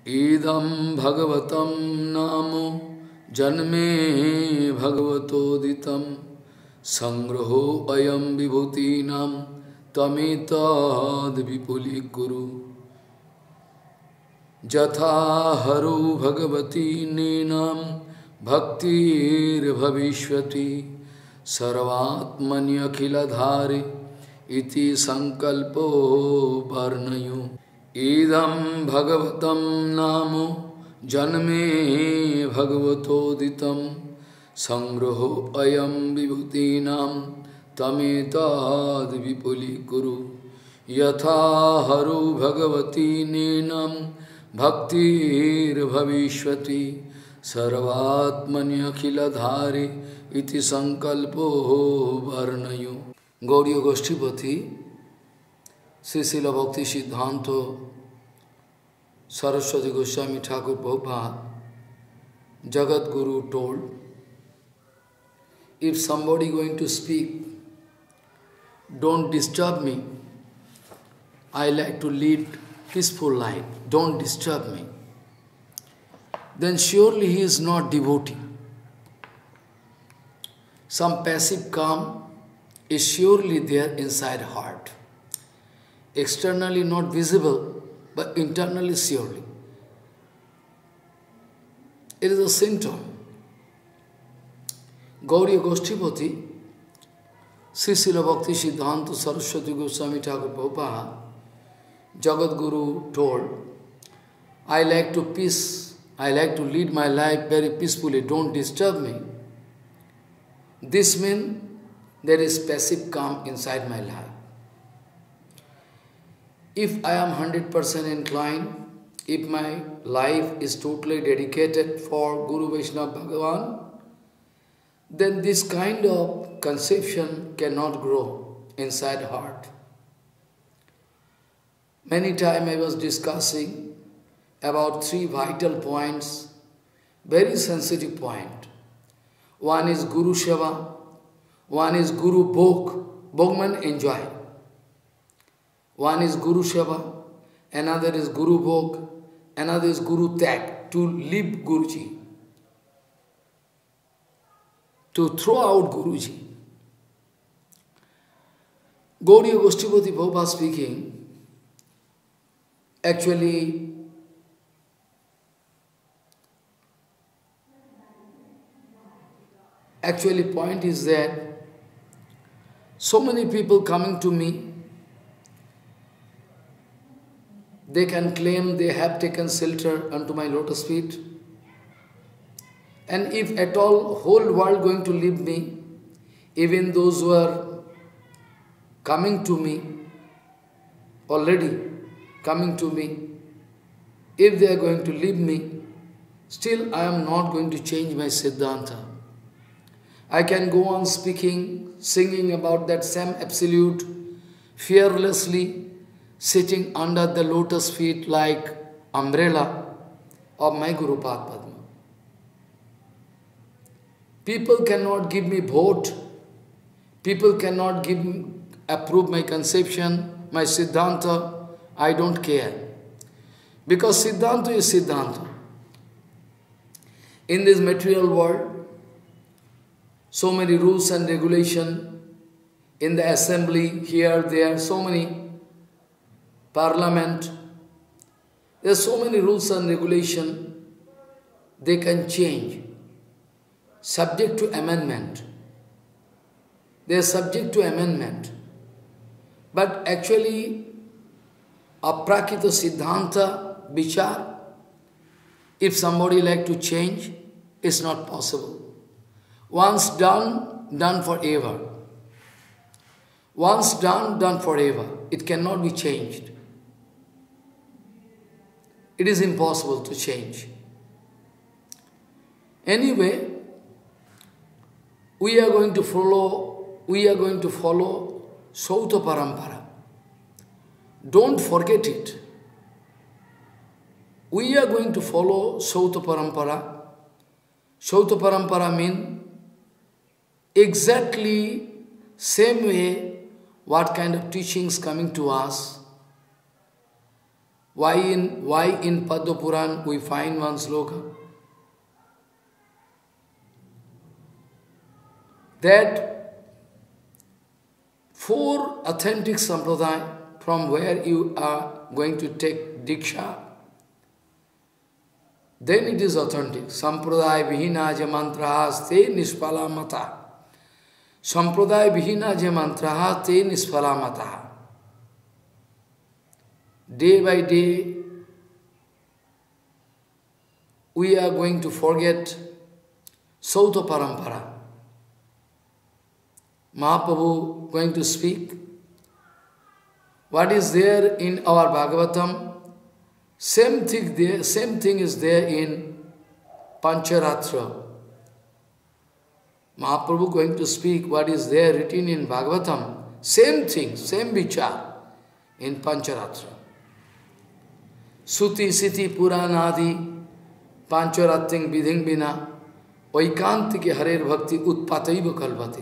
idam bhagavatam namo janme bhagavatoditam sangraho ayam vibhutinam tamitad vipuli guru jatha haru bhagavati ninam bhaktir bhavishvati sarvatmani akhiladhari iti sankalpo varnayo idam bhagavatam namo janme bhagavatoditam sangraho ayam vibhutinam tamitad vipuli guru yatha haru bhagavati ninam bhaktir bhavishvati sarvatmani akhiladhari iti sankalpo varnayo. Gauriya Goshtipati, Sri Srila Bhakti Siddhanta Saraswati Goswami Thakur Prabhupada, Jagat Guru told, if somebody going to speak, don't disturb me. I like to lead peaceful life. Don't disturb me. Then surely he is not devotee. Some passive calm is surely there inside heart. Externally not visible, but internally surely. It is a symptom. Gauriya Goshtipati, Sri Srila Bhakti Siddhanta Saraswati Goswami Thakur Prabhupada, Jagat Guru told, I like to lead my life very peacefully, don't disturb me. This means there is passive calm inside my life. If I am 100% inclined, if my life is totally dedicated for Guru Vaishnava Bhagavan, then this kind of conception cannot grow inside heart. Many times I was discussing about 3 vital points, very sensitive point. One is Guru Seva, one is Guru Bhog, Bhogman enjoy. One is Guru Seva, another is Guru Bhog, another is Guru Tag, to leave Guruji, to throw out Guruji. Gauriya Goshtipati Prabhupada speaking, actually point is that so many people coming to me, they can claim they have taken shelter unto my lotus feet. And if at all whole world going to leave me, even those who are coming to me, already coming to me, if they are going to leave me, still I am not going to change my Siddhanta. I can go on speaking, singing about that same absolute, fearlessly, sitting under the lotus feet like umbrella of my Guru Padma. People cannot give me vote, people cannot approve my conception, my Siddhanta, I don't care. Because Siddhanta is Siddhanta. In this material world, so many rules and regulations in the assembly, here, there, so many parliament. There are so many rules and regulations, they can change, subject to amendment. They are subject to amendment. But actually, aprakita siddhanta, vichar, if somebody like to change, it's not possible. Once done, done forever. Once done, done forever. It cannot be changed. It is impossible to change. Anyway, we are going to follow Sauta Parampara. Don't forget it. We are going to follow Sauta Parampara. Sauta Parampara means exactly same way what kind of teachings coming to us. Why in Padma Puran we find one sloka? That 4 authentic sampradaya from where you are going to take Diksha, then it is authentic. Sampradaya vihina je mantraha te nispala mata. Sampradaya vihina je mantraha te nispala mata. Day by day, we are going to forget Sauta Parampara. Mahaprabhu going to speak. What is there in our Bhagavatam? Same thing is there in Pancharatra. Mahaprabhu going to speak what is there written in Bhagavatam. Same thing, same vichar in Pancharatra. Suti, Siti, Puranadi, Pancharating, Vidhing Bina, Vaikantike Harer Bhakti, Utpataiva Kalvati.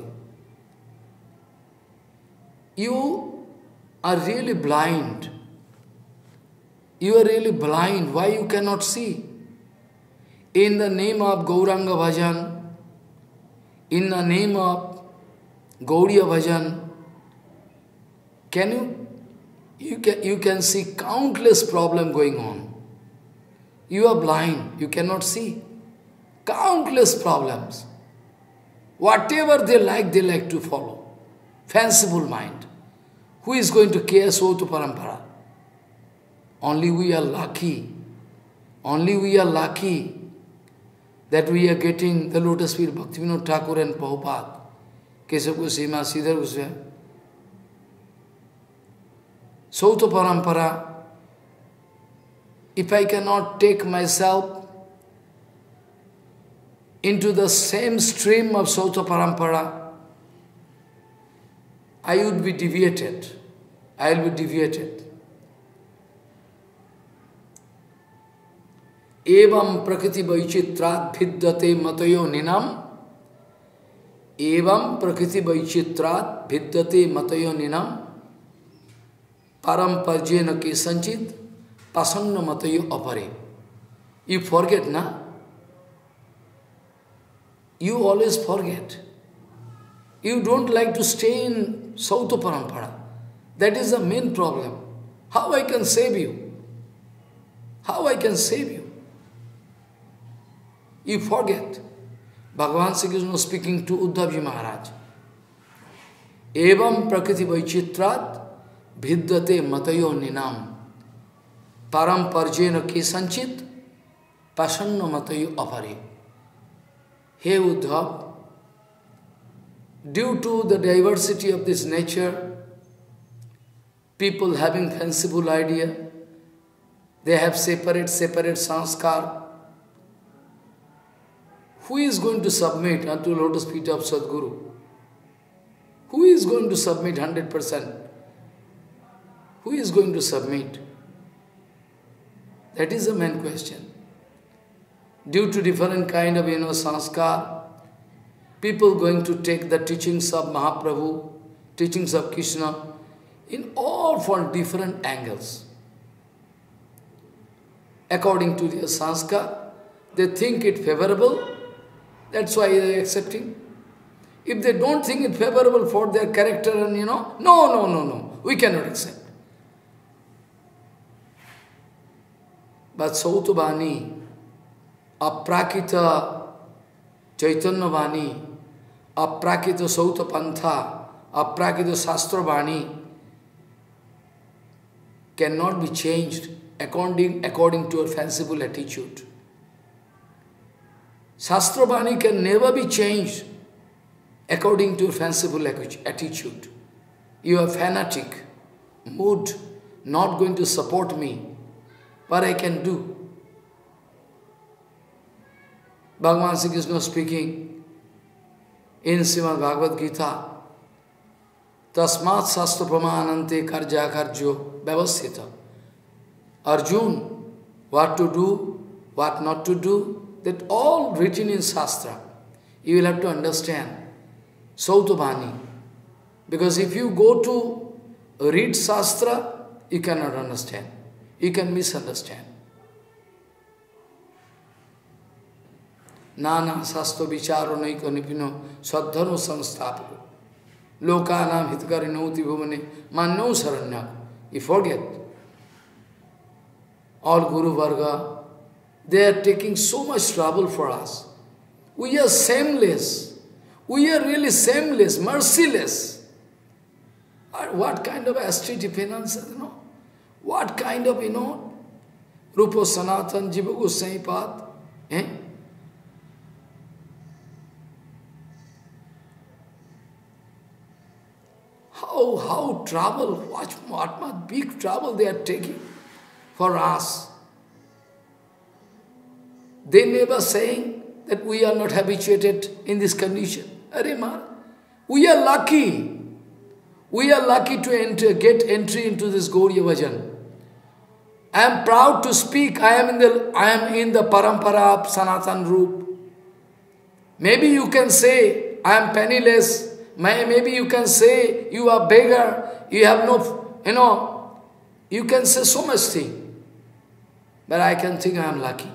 You are really blind. You are really blind. Why you cannot see? In the name of Gauranga Bhajan, in the name of Gauriya Bhajan, you can see countless problems going on. You are blind, you cannot see. Countless problems. Whatever they like to follow. Fanciful mind. Who is going to care so to Parampara? Only we are lucky. Only we are lucky that we are getting the lotus feet Bhaktivinoda Thakur and Prabhupada. Keshav Goswami, Sridhar Goswami. Sauta Parampara, if I cannot take myself into the same stream of Sauta Parampara, I would be deviated. I will be deviated. Evam prakriti vaichitrat bhiddate matayo ninam. Evam prakriti vaichitrat bhiddate matayo ninam. Paramparjena ke sanchit pasanna matayo apare. You forget, na? You always forget. You don't like to stay in Sauta Parampara. That is the main problem. How I can save you? How I can save you? You forget. Bhagavan Sri Krishna was speaking to Uddhavji Maharaj. Evam prakriti vaichitrat bhiddate matayo ninam. Param parjena ki sanchit pasanna matayo apare. Hey Uddhav, due to the diversity of this nature, people having fanciful idea, they have separate sanskar. Who is going to submit unto lotus feet of Sadguru? Who is going to submit 100%? Who is going to submit? That is the main question. Due to different kind of, sanskar, people going to take the teachings of Mahaprabhu, teachings of Krishna, in all from different angles. According to their sanskar, they think it favorable, that's why they are accepting. If they don't think it favorable for their character and, no, we cannot accept. But Sautavani, Aprakita Chaitanya Vani, Aprakita Sauta Pantha, Aprakita Shastra Vani cannot be changed according to a fanciful attitude. Shastra Vani can never be changed according to a fanciful attitude. You are fanatic, mood, not going to support me. What I can do? Bhagavan Sri Krishna speaking in Srimad Bhagavad Gita, Tasmat Sastra Pramanante Karja Karjo Vyavasthita. Arjun, what to do, what not to do, that all written in Shastra. You will have to understand. Sautavani. Because if you go to read Shastra, you cannot understand. you can misunderstand. Nana sasto vicharo naiko nipino sadhano samstapako. Lokanam hitkarinoti bhumane manno saranyako. You forget. All Guru Varga, they are taking so much trouble for us. We are shameless. We are really shameless, merciless. What kind of austerity penance, What kind of, Rupa Sanatan Jiva Goswami path? How trouble, what much big trouble they are taking for us. They never saying that we are not habituated in this condition. We are lucky. We are lucky to get entry into this Gauriya Bhajan. I am proud to speak. I am in the parampara of Sanatan Roop. Maybe you can say I am penniless. Maybe you can say you are beggar. You have no, you can say so much thing. But I can think I am lucky.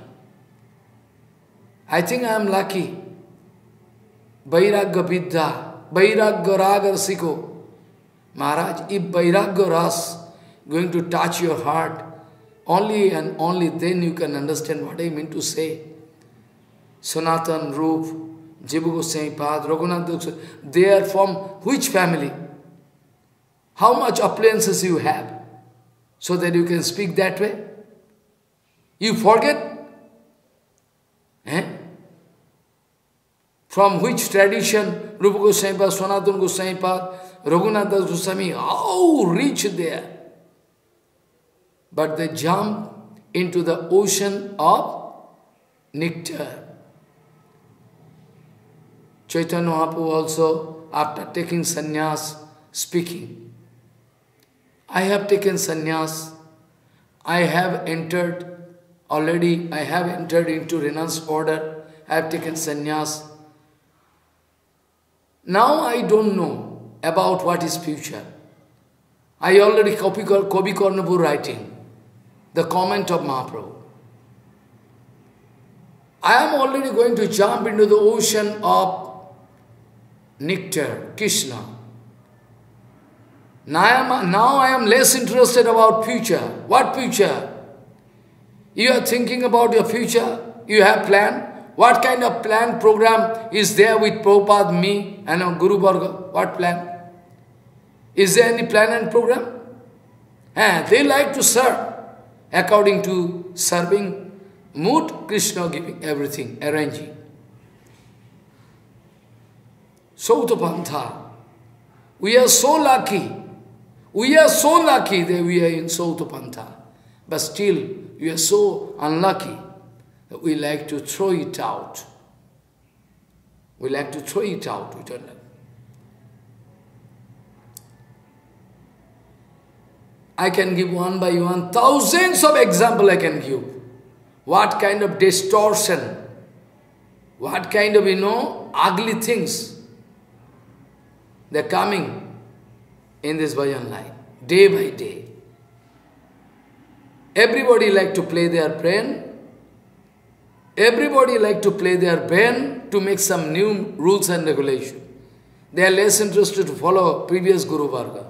I think I am lucky. Vairagya Vidya, Vairagya Raga Siko. Maharaj, if Vairagya Ras going to touch your heart, only and only then you can understand what I mean to say. Sanatan Roop, Jiva Goswami Pad, Raghunath Goswami, they are from which family? How much appliances you have? So that you can speak that way? You forget? From which tradition, Rupa Goswami Pad, Sanatana Goswami Pad, Raghunath Goswami, how rich they are. But they jump into the ocean of nectar. Chaitanya Mahaprabhu also, after taking sannyas, speaking, I have taken sannyas, I have entered into renounced order, I have taken sannyas. Now I don't know about what is future. I already copy Karnapur writing, the comment of Mahaprabhu. I am already going to jump into the ocean of nectar, Krishna. Now I am less interested about future. What future? You are thinking about your future? You have plan? What kind of plan program is there with Prabhupada, me and Guru Varga? What plan? Is there any plan and program? They like to serve. According to serving mood, Krishna giving everything, arranging. Sautapantha. We are so lucky. We are so lucky that we are in Sautapantha. But still, we are so unlucky that we like to throw it out. We like to throw it out. We don't know. I can give one by one, thousands of examples I can give. What kind of distortion, what kind of, ugly things they're coming in this bhajan line, day by day. Everybody like to play their brain. Everybody like to play their brain to make some new rules and regulations. They are less interested to follow previous Guru Varga.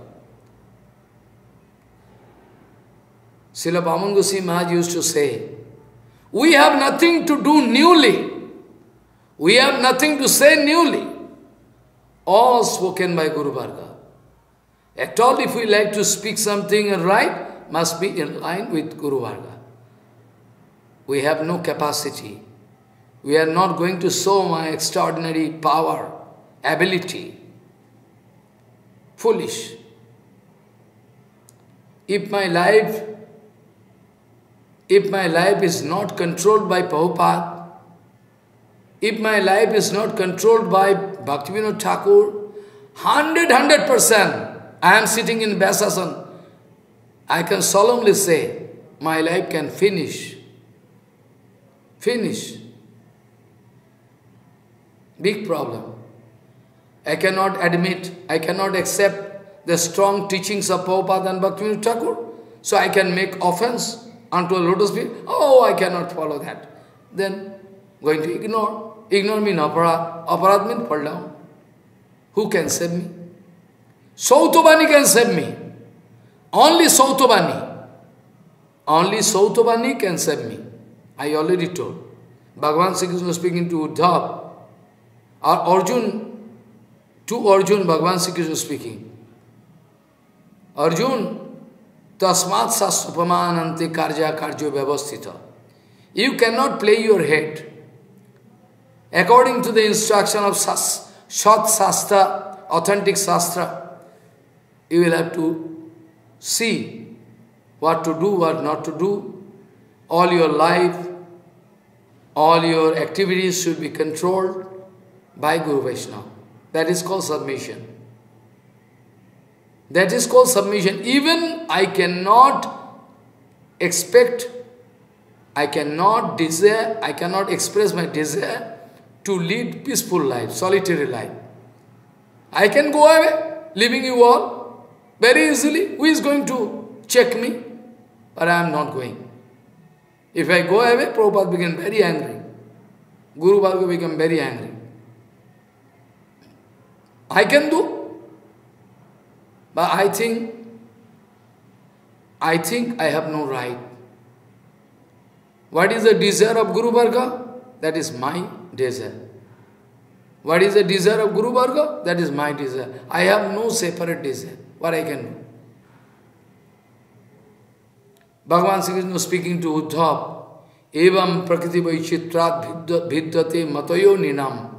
Srila Bhaman Goswami Maharaj used to say, we have nothing to do newly. We have nothing to say newly. All spoken by Guru Varga. At all, if we like to speak something and write, must be in line with Guru Varga. We have no capacity. We are not going to show my extraordinary power, ability. Foolish. If my life is not controlled by Prabhupada, if my life is not controlled by Bhaktivinoda Thakur, 100%, I am sitting in Vyasasana, I can solemnly say, my life can finish. Finish. Big problem. I cannot admit, I cannot accept the strong teachings of Prabhupada and Bhaktivinoda Thakur. so I can make offense unto a lotus feet. Oh, I cannot follow that. Then going to ignore. Ignore means aparad. Aparad means fall down. Who can save me? Sautobani can save me. Only Sautobani. Only Sautobani can save me. I already told. Bhagavan Sri Krishna was speaking to Uddhav. Or Arjun, to Arjun, Bhagavan Sri Krishna was speaking. Arjun, tasmat sastupamanante karja karjo vyavasthita. You cannot play your head. According to the instruction of Shat Sastra, authentic Sastra, you will have to see what to do, what not to do. All your life, all your activities should be controlled by Guru Vaishnava. That is called submission. That is called submission. Even I cannot expect, I cannot desire, I cannot express my desire to lead peaceful life, solitary life. I can go away, leaving you all, very easily. Who is going to check me? But I am not going. If I go away, Prabhupada became very angry. Guru Bhargava became very angry. I can do, but I think I have no right. What is the desire of Guru Bhargava? That is my desire. What is the desire of Guru Bhargava? That is my desire. I have no separate desire. What I can do? Bhagavan Sri Krishna speaking to Uddhav, Evam prakriti vaichitrat bhiddate matayo ninam.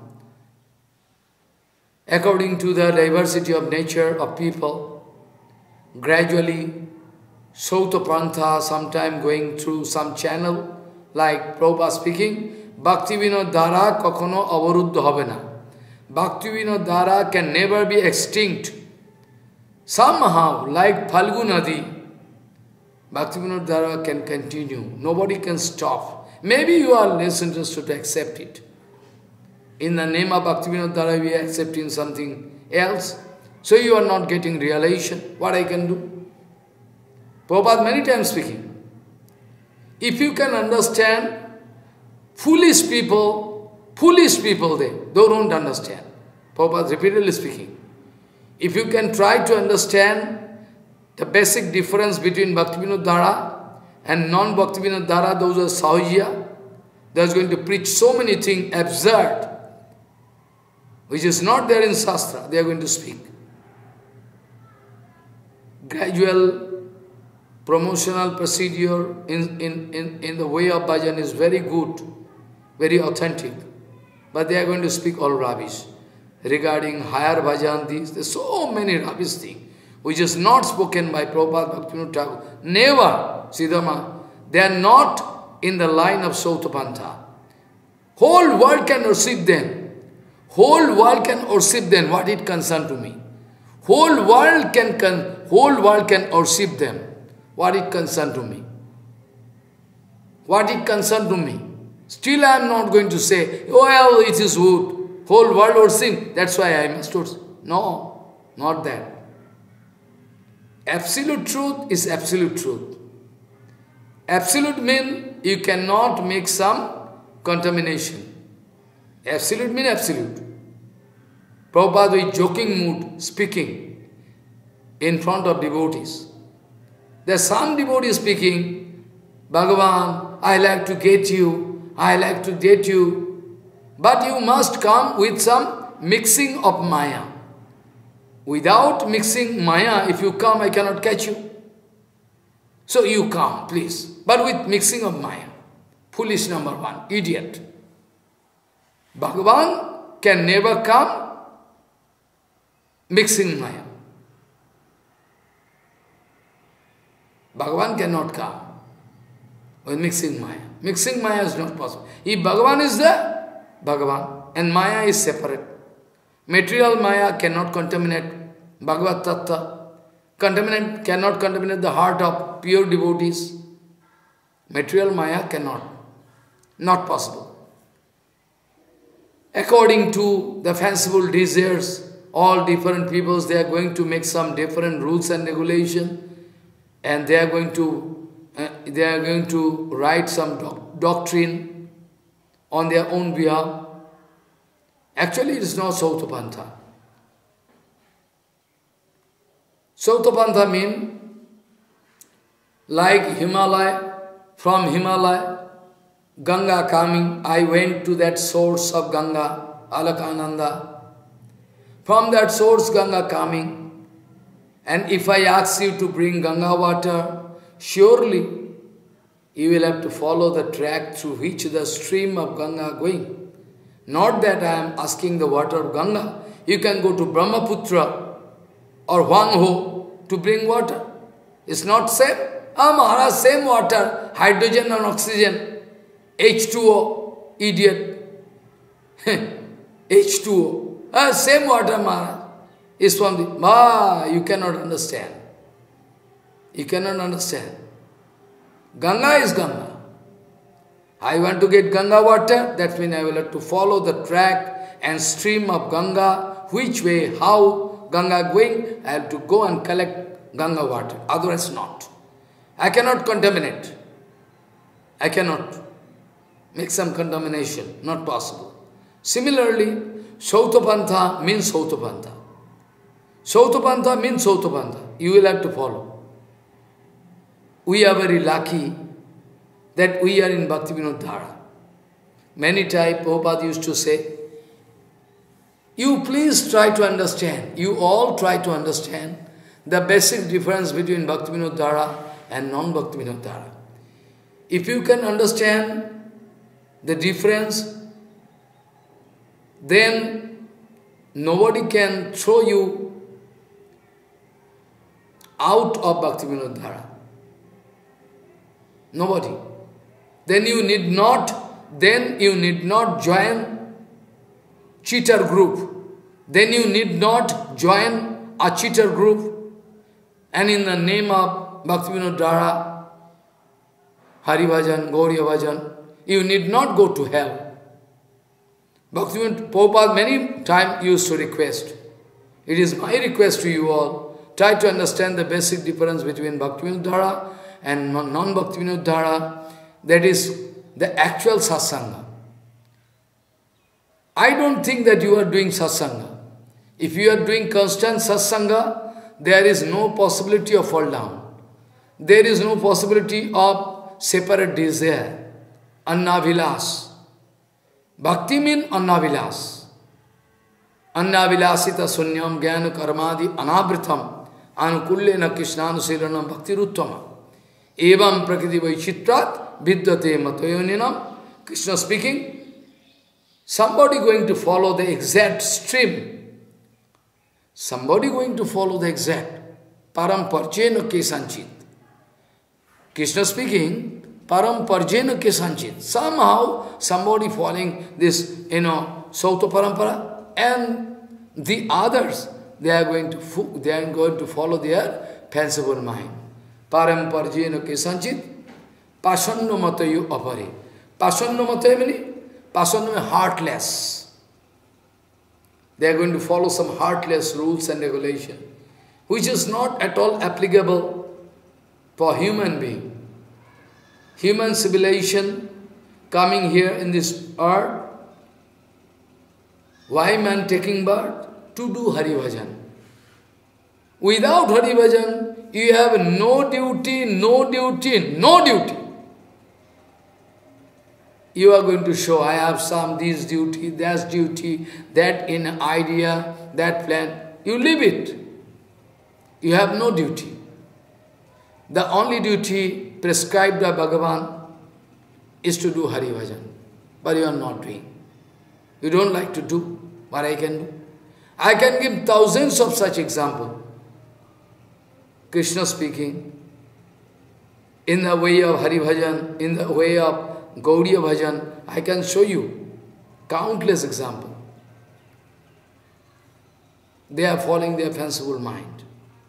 According to the diversity of nature of people, gradually, Sautapantha, sometime going through some channel, like Prabhupada speaking, Bhakti Vinod Dhara kakono avaruddha hobe na. Bhakti Vinod Dhara can never be extinct. Somehow, like Phalgu Nadi, Bhakti Vinod Dhara can continue. Nobody can stop. Maybe you are less interested to accept it. In the name of Bhakti Vinod Dhara, we are accepting something else. So you are not getting realization. What I can do? Prabhupada many times speaking. If you can understand, foolish people, they don't understand. Prabhupada repeatedly speaking. If you can try to understand the basic difference between Bhakti Vinod Dhara and non-Bhakti Vinod Dhara, those are Sahajya, they are going to preach so many things absurd, which is not there in Shastra, they are going to speak. Gradual promotional procedure in the way of bhajan is very good, very authentic. But they are going to speak all rubbish. Regarding higher bhajan, there's so many rubbish things, which is not spoken by Prabhupada Bhaktivinoda Thakur. Never, Siddhama, they are not in the line of Sautapantha. Whole world can worship them. Whole world can worship them. What it concern to me? Whole world can worship them. What it concern to me? What it concern to me? Still I am not going to say, oh well, it is good. Whole world worship, that's why I must worship. No, not that. Absolute truth is absolute truth. Absolute means you cannot make some contamination. Absolute means absolute. Prabhupada with joking mood speaking in front of devotees. There's some devotee speaking, Bhagavan, I like to get you, I like to get you. But you must come with some mixing of Maya. Without mixing Maya, if you come, I cannot catch you. So you come, please. But with mixing of Maya. Foolish number one, idiot. Bhagavan can never come mixing Maya. Bhagavan cannot come with mixing Maya. Mixing Maya is not possible. If Bhagavan is there, Bhagavan, and Maya is separate. Material Maya cannot contaminate Bhagavad Tattva. Cannot contaminate the heart of pure devotees. Material Maya cannot. Not possible. According to the fanciful desires, all different peoples, they are going to make some different rules and regulations. and they are going to write some doctrine on their own behalf. Actually, it is not Sautapantha. Sautapantha means like Himalaya, from Himalaya, Ganga coming, I went to that source of Ganga, Alakananda. From that source, Ganga coming, and if I ask you to bring Ganga water, surely you will have to follow the track through which the stream of Ganga going. Not that I am asking the water of Ganga. You can go to Brahmaputra or Huangho to bring water. It's not same. Ah, Maharaj, same water, hydrogen and oxygen, H2O, idiot. H2O. Same water, Maharaj. Is from the... you cannot understand. You cannot understand. Ganga is Ganga. I want to get Ganga water, that means I will have to follow the track and stream of Ganga, which way, how Ganga going, I have to go and collect Ganga water, otherwise not. I cannot contaminate. I cannot make some contamination, not possible. Similarly, Sautapantha means Sautapantha. Sautapantha means Sautapantha. You will have to follow. We are very lucky that we are in Bhaktivinoda Dhara. Many times Prabhupada used to say, you please try to understand, you all try to understand the basic difference between Bhaktivinoda Dhara and non-Bhaktivinoda Dhara. If you can understand the difference, then nobody can throw you out of Bhaktivinoda Dhara. Nobody. Then you need not join cheater group. Then you need not join a cheater group, and in the name of Bhaktivinoda Dhara, Hari Bhajan, Gauriya Bhajan, you need not go to hell. Bhaktivinoda Prabhupada many times used to request. It is my request to you all, try to understand the basic difference between Bhaktivinoda Dhara and non-Bhaktivinoda Dhara, that is the actual satsanga. I don't think that you are doing satsanga. If you are doing constant satsanga, there is no possibility of fall down. There is no possibility of separate desire. Annavilas. Bhakti means annavilas. Annavilasita sunyam jnana karmadi anabritam anukullena krishnanushilanam bhakti ruttama. Evam prakriti vaichitrat vidyate matayoninam. Krishna speaking. Somebody going to follow the exact stream. Somebody going to follow the exact. Param parjena kesanchit. Krishna speaking, Param parjena kesanchit. Somehow, somebody following this, Sauta Parampara, and the others, they are going to follow their fanciful mind. Param parjena kesanchit, pasanno matayu apare. Pasanno matayu means, pasanno means heartless. They are going to follow some heartless rules and regulations, which is not at all applicable for human being. Human civilization coming here in this earth, why man taking birth? To do Hari Bhajan. Without Hari Bhajan, you have no duty, no duty, no duty. You are going to show, I have some, this duty, that in idea, that plan. You leave it. You have no duty. The only duty prescribed by Bhagavan is to do Hari Bhajan. But you are not doing. You don't like to do what I can do. I can give thousands of such examples. Krishna speaking, in the way of Hari Bhajan, in the way of Gauriya Bhajan, I can show you countless examples. They are following their fanciful mind.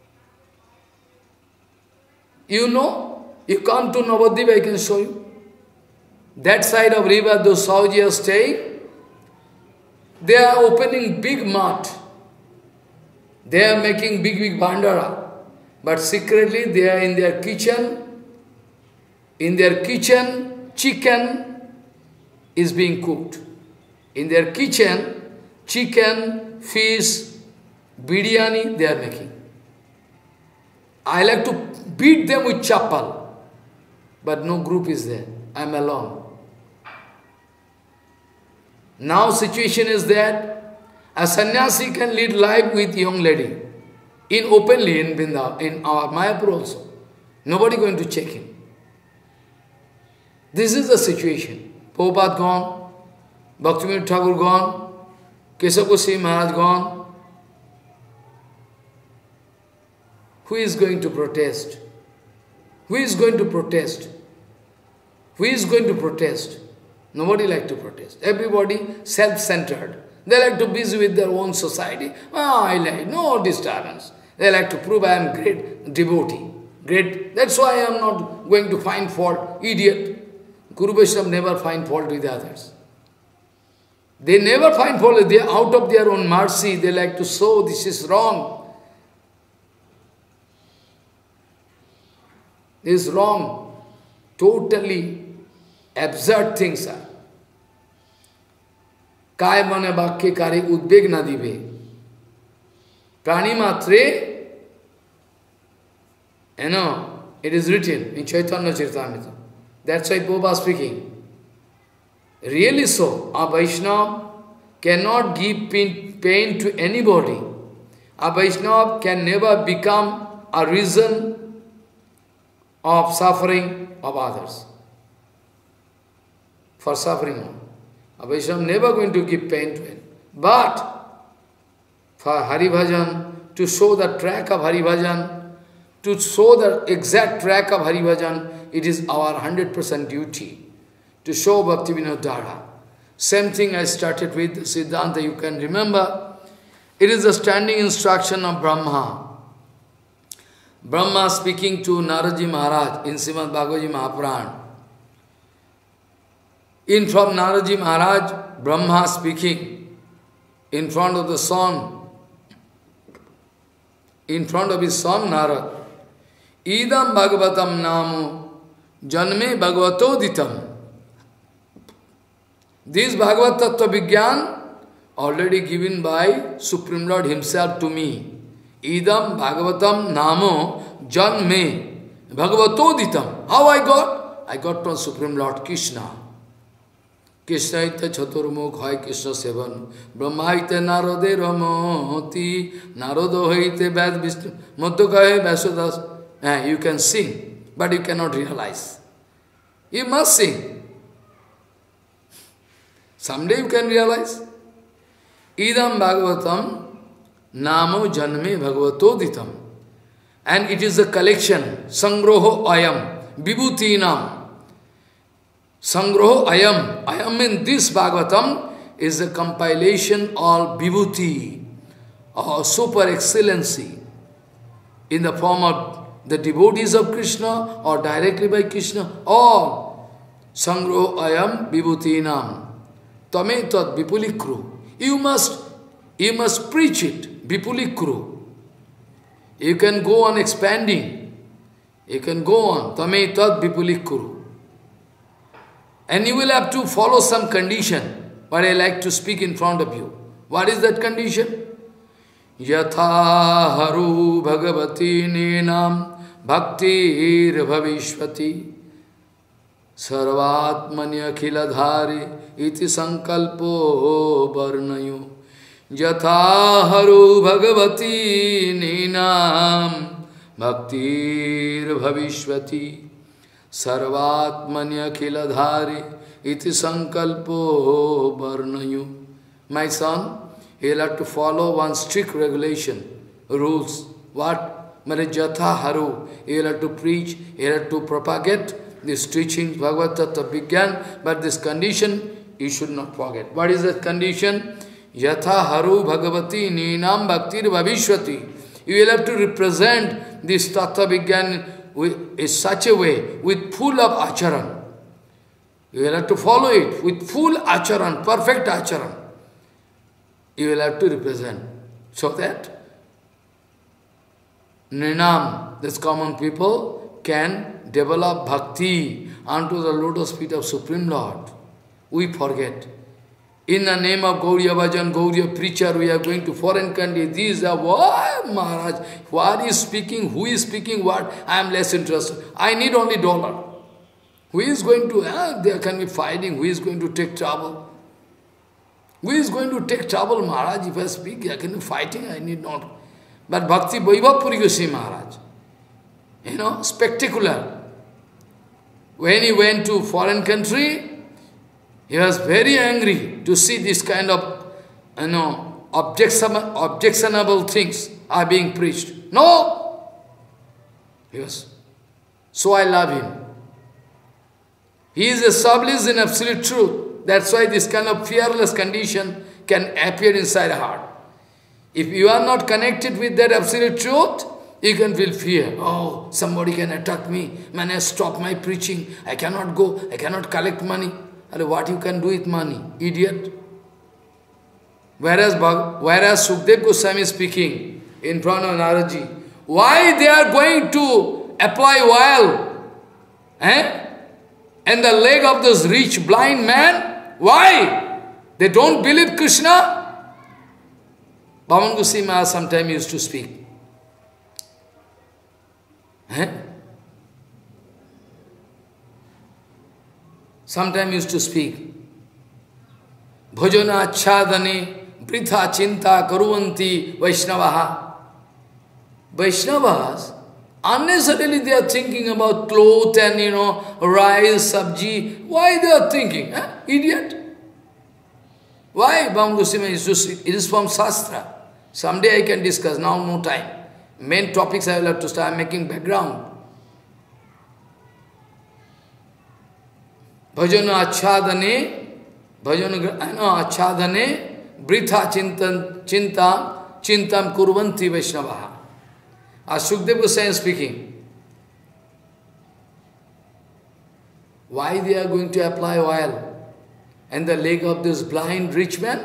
You know, you come to Navadvip, I can show you. That side of river, those Sauji are staying, they are opening big mart. They are making big bandara. But secretly they are in their kitchen. In their kitchen, chicken is being cooked. In their kitchen, chicken, fish, biryani they are making. I like to beat them with chappal, but no group is there. I am alone. Now situation is that a sannyasi can lead life with young lady, in openly in Vrindavan, in our Mayapur also. Nobody going to check him. This is the situation. Prabhupada gone, Bhaktivinoda Thakur gone, Kesava Goswami Maharaj gone. Who is going to protest? Who is going to protest? Who is going to protest? Nobody like to protest. Everybody self-centered. They like to be busy with their own society. I like no disturbance. They like to prove I am great devotee. Great. That's why I am not going to find fault. Idiot. Guru Vaishnava never find fault with others. They never find fault. They are out of their own mercy. They like to show this is wrong. This is wrong. Totally absurd things are. Kaya mane bhakya kare udbeg na dibe. Prani matre, it is written in Chaitanya Charitamrita. That's why Prabhupada speaking. Really so, a Vaishnava cannot give pain to anybody. A Vaishnava can never become a reason of suffering of others. For suffering. A Vaishnava never going to give pain to him. But for Hari Bhajan, to show the track of Hari Bhajan, to show the exact track of Hari Bhajan, it is our 100% duty to show Bhaktivinoda Dhara. Same thing I started with Siddhanta, you can remember. It is the standing instruction of Brahma. Brahma speaking to Naradji Maharaj in Srimad Bhagavad Gita Mahapuran. In front of Naradji Maharaj, Brahma speaking in front of the son, in front of his son Narad. Idam Bhagavatam Namo Janme Bhagavato Ditam. This Bhagavad Tattva Vigyan already given by Supreme Lord himself to me. Idam Bhagavatam Namo Janme Bhagavato Ditam. How I got? I got from Supreme Lord Krishna. Krishna ite chaturmukh hai Krishna sevan. Brahma ite narade ramoti. Narado haite Ved Vishnu. Madhukaya Vasudas. You can sing, but you cannot realize. You must sing. Someday you can realize. Idam Bhagavatam Namo Janme Bhagavato Ditam. And it is a collection. Sangroho Ayam. Vibhutinam. Sangroho Ayam. Ayam in this Bhagavatam is a compilation of Vibhuti, or super excellency, in the form of the devotees of Krishna or directly by Krishna, all. Sangroho Ayam Vibhutinam. Tame tat vipulikru. You must preach it. Vipulikru. You can go on expanding. You can go on. Tame tat vipulikru. And you will have to follow some condition, but I like to speak in front of you. What is that condition? Yatha haru bhagavati nenam bhaktir bhavishvati sarvatmanya khiladhari iti sankalpo varnayo. Yatha haru bhagavati nenam bhaktir bhavishvati sarvatmanya khiladhari iti sankalpo varnayo. My son, you'll have to follow one strict regulation, rules. What? Jatha haru. You'll have to preach, you'll have to propagate this teaching, Bhagavad Tattva Vigyan, but this condition you should not forget. What is that condition? Yatha haru bhagavati ninam bhaktir bhavishvati. You will have to represent this Tattva Vigyan in such a way, with full of acharan. You will have to follow it with full acharan, perfect acharan. You will have to represent. So that Ninam, This common people can develop bhakti unto the lotus feet of Supreme Lord. We forget. In the name of Gauriya Bhajan, Gauriya preacher, we are going to foreign country. These are what, Maharaj? What is speaking? Who is speaking what? I am less interested. I need only dollar. Who is going to, there can be fighting. Who is going to take trouble? Who is going to take trouble, Maharaj? If I speak, I can be fighting. I need not. But Bhakti Vaibhav Puri Goswami Maharaj, spectacular. When he went to foreign country, he was very angry to see this kind of, objectionable things are being preached. No! Yes. So I love him. He is established in absolute truth. That's why this kind of fearless condition can appear inside a heart. If you are not connected with that absolute truth, you can feel fear. Oh, somebody can attack me. Man, I stop my preaching. I cannot go. I cannot collect money. What you can do with money? Idiot. Whereas Sukdev Goswami is speaking in front of Naraji, why they are going to apply oil? And the leg of this rich blind man? Why? They don't believe Krishna? Bhavan Goswami Maharaj sometimes used to speak. Sometimes used to speak. Bhajana achadane pritha chinta karuvanti Vaishnavaha. Vaishnavas, unnecessarily they are thinking about clothes and, rice, sabji. Why they are thinking? Idiot. Why? Bhavan Goswami is to speak. It is from Shastra. Someday I can discuss. Now no time. Main topics I will have to start. I am making background. Bhajana achadane, britha chintam kurvanti Vaishnavaha. As Sukdev Goswami is speaking. Why they are going to apply oil and the leg of this blind rich man?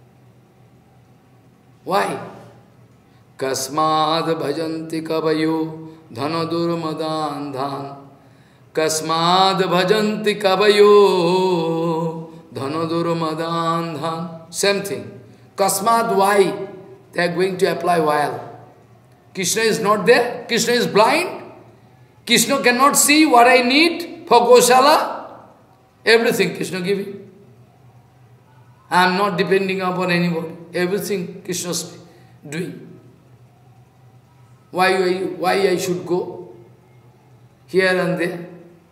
Why? Kasmad bhajanti kavayo dhanadur madandhan. Kasmad bhajanti kavayo dhanadur madandhan. Same thing. Kasmad, why? They are going to apply oil. Krishna is not there. Krishna is blind. Krishna cannot see what I need for Goshala. Everything Krishna giving. I am not depending upon anybody. Everything Krishna is doing. Why I should go here and there?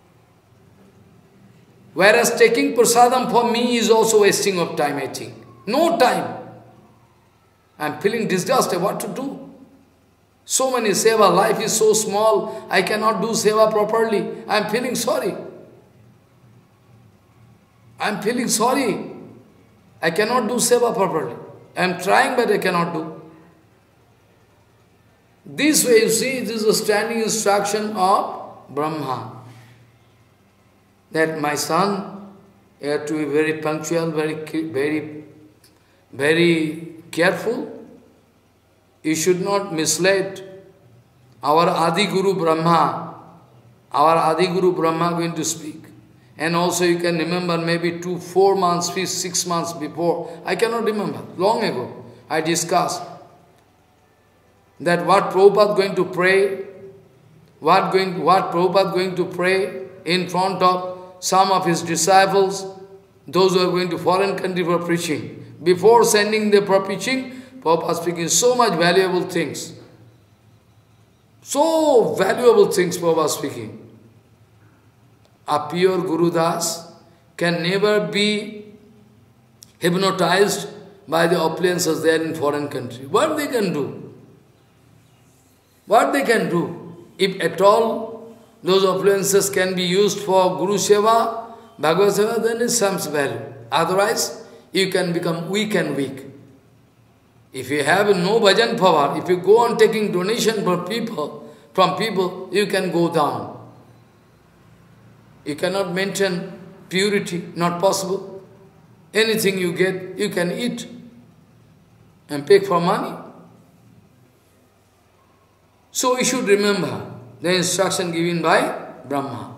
Whereas taking prasadam for me is also wasting of time, I think. No time. I am feeling disgusted. What to do? So many seva, life is so small, I cannot do seva properly. I am feeling sorry. I am feeling sorry. I cannot do seva properly. I am trying, but I cannot do. This way, you see, this is a standing instruction of Brahma. That my son, you have to be very punctual, very careful. You should not mislead our Adi Guru Brahma. Our Adi Guru Brahma going to speak. And also you can remember maybe 4 months, 6 months before. I cannot remember. Long ago, I discussed that what Prabhupada going to pray, what Prabhupada going to pray in front of some of his disciples, those who are going to foreign country for preaching. Before sending them for preaching, Prabhupada speaking so much valuable things. So valuable things Prabhupada speaking. A pure Guru Das can never be hypnotized by the opulences there in foreign country. What they can do? What they can do? If at all those opulences can be used for Guru Seva, Bhagavad Seva, then it's some value. Otherwise, you can become weak and weak. If you have no bhajan power, if you go on taking donation from people, you can go down. You cannot maintain purity, not possible. Anything you get, you can eat and pay for money. So we should remember the instruction given by Brahma.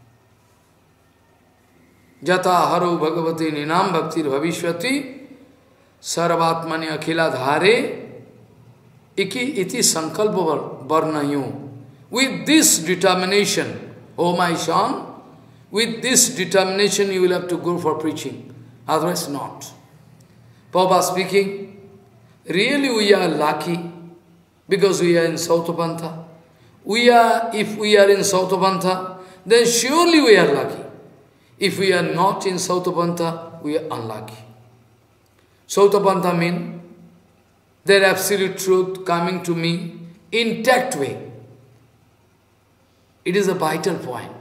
Jata haro bhagavati ninam bhaktir bhavishvati sarvatmani akhila dhare iki iti sankalpa varnayu. With this determination, O my son, with this determination you will have to go for preaching, otherwise not. Prabhupada speaking, really we are lucky because we are in Sautapantha. If we are in Sautapantha, then surely we are lucky. If we are not in Sautapantha, we are unlucky. Sautapantha means their absolute truth coming to me intact way. It is a vital point.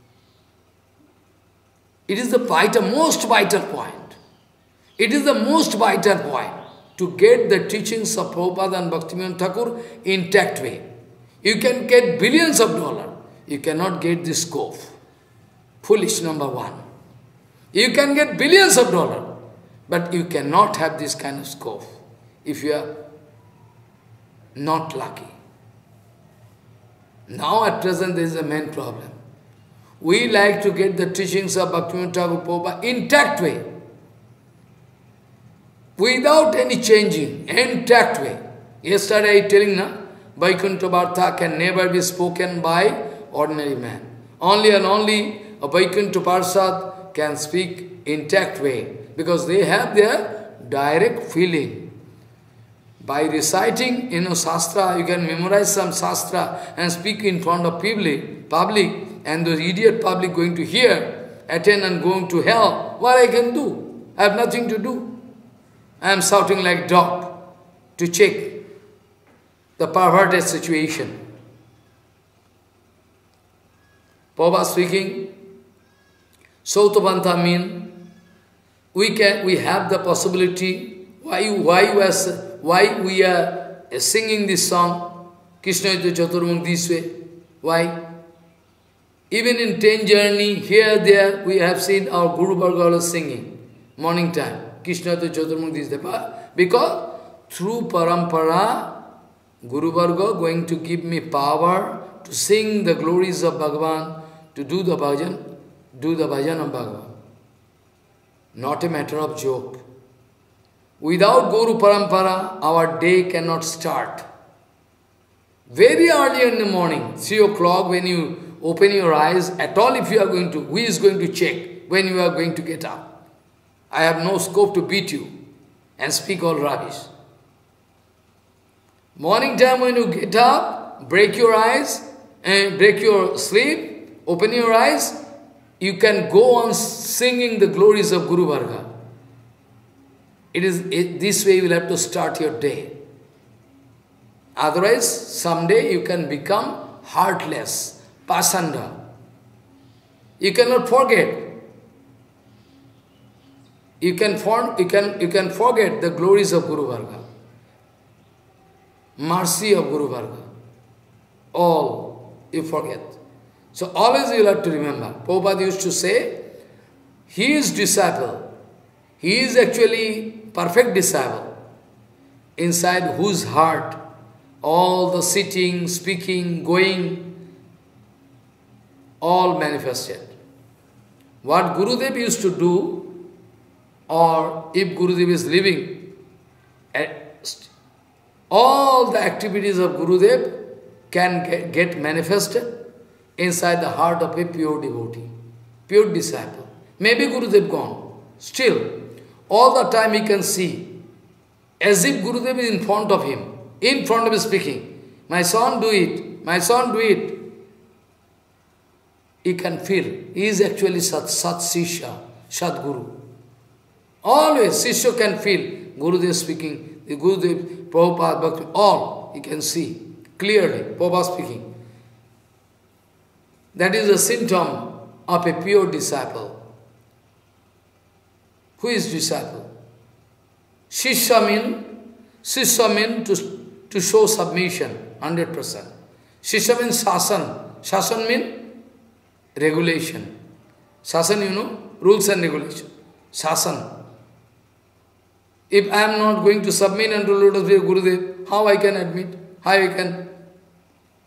It is the most vital point. It is the most vital point to get the teachings of Prabhupada and Bhaktivinoda Thakur intact way. You can get billions of dollars. You cannot get this scope. Foolish number one. You can get billions of dollars, but you cannot have this kind of scope if you are not lucky. Now at present there is a main problem. We like to get the teachings of Bhaktivinoda Thakur Prabhupada intact way, without any changing, intact way. Yesterday I telling na, Vaikuntha Vartha can never be spoken by ordinary man. Only and only a Vaikuntha Parsad can speak intact way, because they have their direct feeling. By reciting, Shastra, you can memorize some Shastra and speak in front of public, and those idiot public going to hear, attend and going to hell. What I can do? I have nothing to do. I am shouting like dog to check the perverted situation. Prabhupada speaking, Sautapantha means we have the possibility. Why we are singing this song, Krishna Yudha Chaturmukh this way? Why? Even in 10 journey, here, there, we have seen our Guru Varga singing, morning time, Krishna Yudha Chaturmukh this way. Because through parampara, Guru Varga going to give me power to sing the glories of Bhagavan, to do the bhajan of Bhagavan. Not a matter of joke. Without Guru Parampara, our day cannot start. Very early in the morning, 3 o'clock, when you open your eyes, at all if you are going to, who is going to check when you are going to get up? I have no scope to beat you and speak all rubbish. Morning time when you get up, break your eyes, and break your sleep, open your eyes, you can go on singing the glories of Guru Varga. This way you will have to start your day. Otherwise, someday you can become heartless, pasanda. You cannot forget. You can forget the glories of Guru Varga, mercy of Guru Varga. All you forget. So always you will have to remember. Prabhupada used to say, his disciple, he is actually perfect disciple, inside whose heart all the sitting, speaking, going, all manifested. What Gurudev used to do, or if Gurudev is living, all the activities of Gurudev can get manifested inside the heart of a pure devotee, pure disciple. Maybe Gurudev gone, still, all the time he can see, as if Gurudev is in front of him, in front of him speaking. My son, do it. My son, do it. He can feel. He is actually Sat Sisha, Sat Guru. Always Sisha can feel Gurudev speaking, the Gurudev, Prabhupada, Bhakti, all he can see clearly, Prabhupada speaking. That is a symptom of a pure disciple. Who is disciple? Shishya means to show submission, 100%. Shishya means sasan. Sasan means regulation. Sasan, you know, rules and regulation. Sasan. If I am not going to submit unto lotus feet of Gurudev, how I can admit? How I can?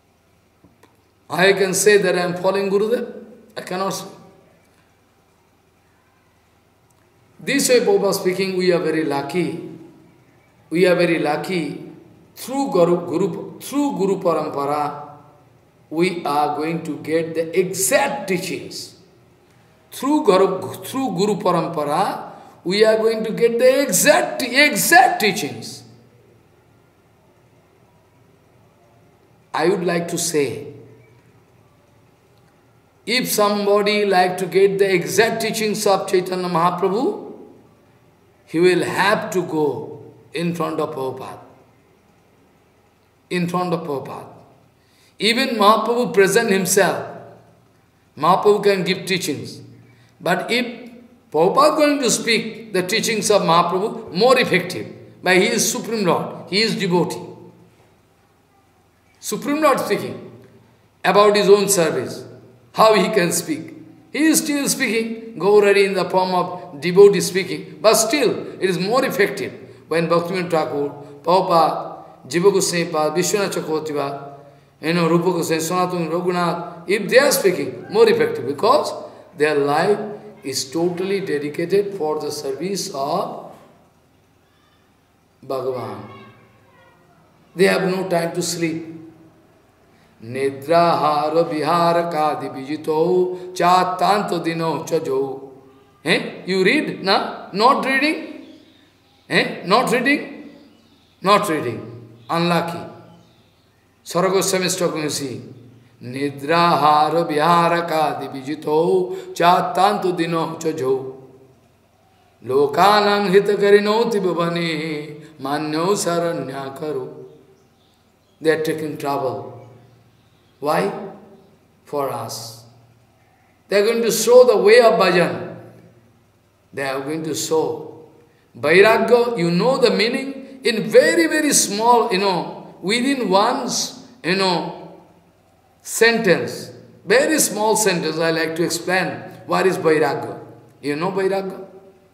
I can say that I am following Gurudev? I cannot say. This way, Prabhupada speaking, we are very lucky. We are very lucky. Through Guru Parampara, we are going to get the exact teachings. Through Guru Parampara, we are going to get the exact teachings. I would like to say, if somebody like to get the exact teachings of Chaitanya Mahaprabhu, he will have to go in front of Prabhupada. In front of Prabhupada. Even Mahaprabhu present himself, Mahaprabhu can give teachings. But if Prabhupada is going to speak the teachings of Mahaprabhu, more effective. But he is Supreme Lord, he is devotee. Supreme Lord speaking about his own service, how he can speak. He is still speaking, Gaurari in the form of devotee speaking, but still it is more effective when Bhaktivinoda Thakur, Prabhupada, Jiva Goswami Pad, Vishwanath Chakravarti, Rupa Goswami, Sanatana Raghunath, if they are speaking, more effective because their life is totally dedicated for the service of Bhagavan. They have no time to sleep. Nidrahara vihara kadi vijito chatanto dino chajo. You read? No? Not reading? Not reading? Not reading. Unlucky. Saragoswami is talking, you see. Nidrahara vihara kadi vijito chatanto dino chajo. Lokanang hitakarinoti bhavani manyo saranyakaru. They are taking trouble. Why? For us. They are going to show the way of bhajan. They are going to show. Vairagya, you know the meaning? In very, very small, within one's, sentence, very small sentence, I like to explain what is Vairagya. You know Vairagya?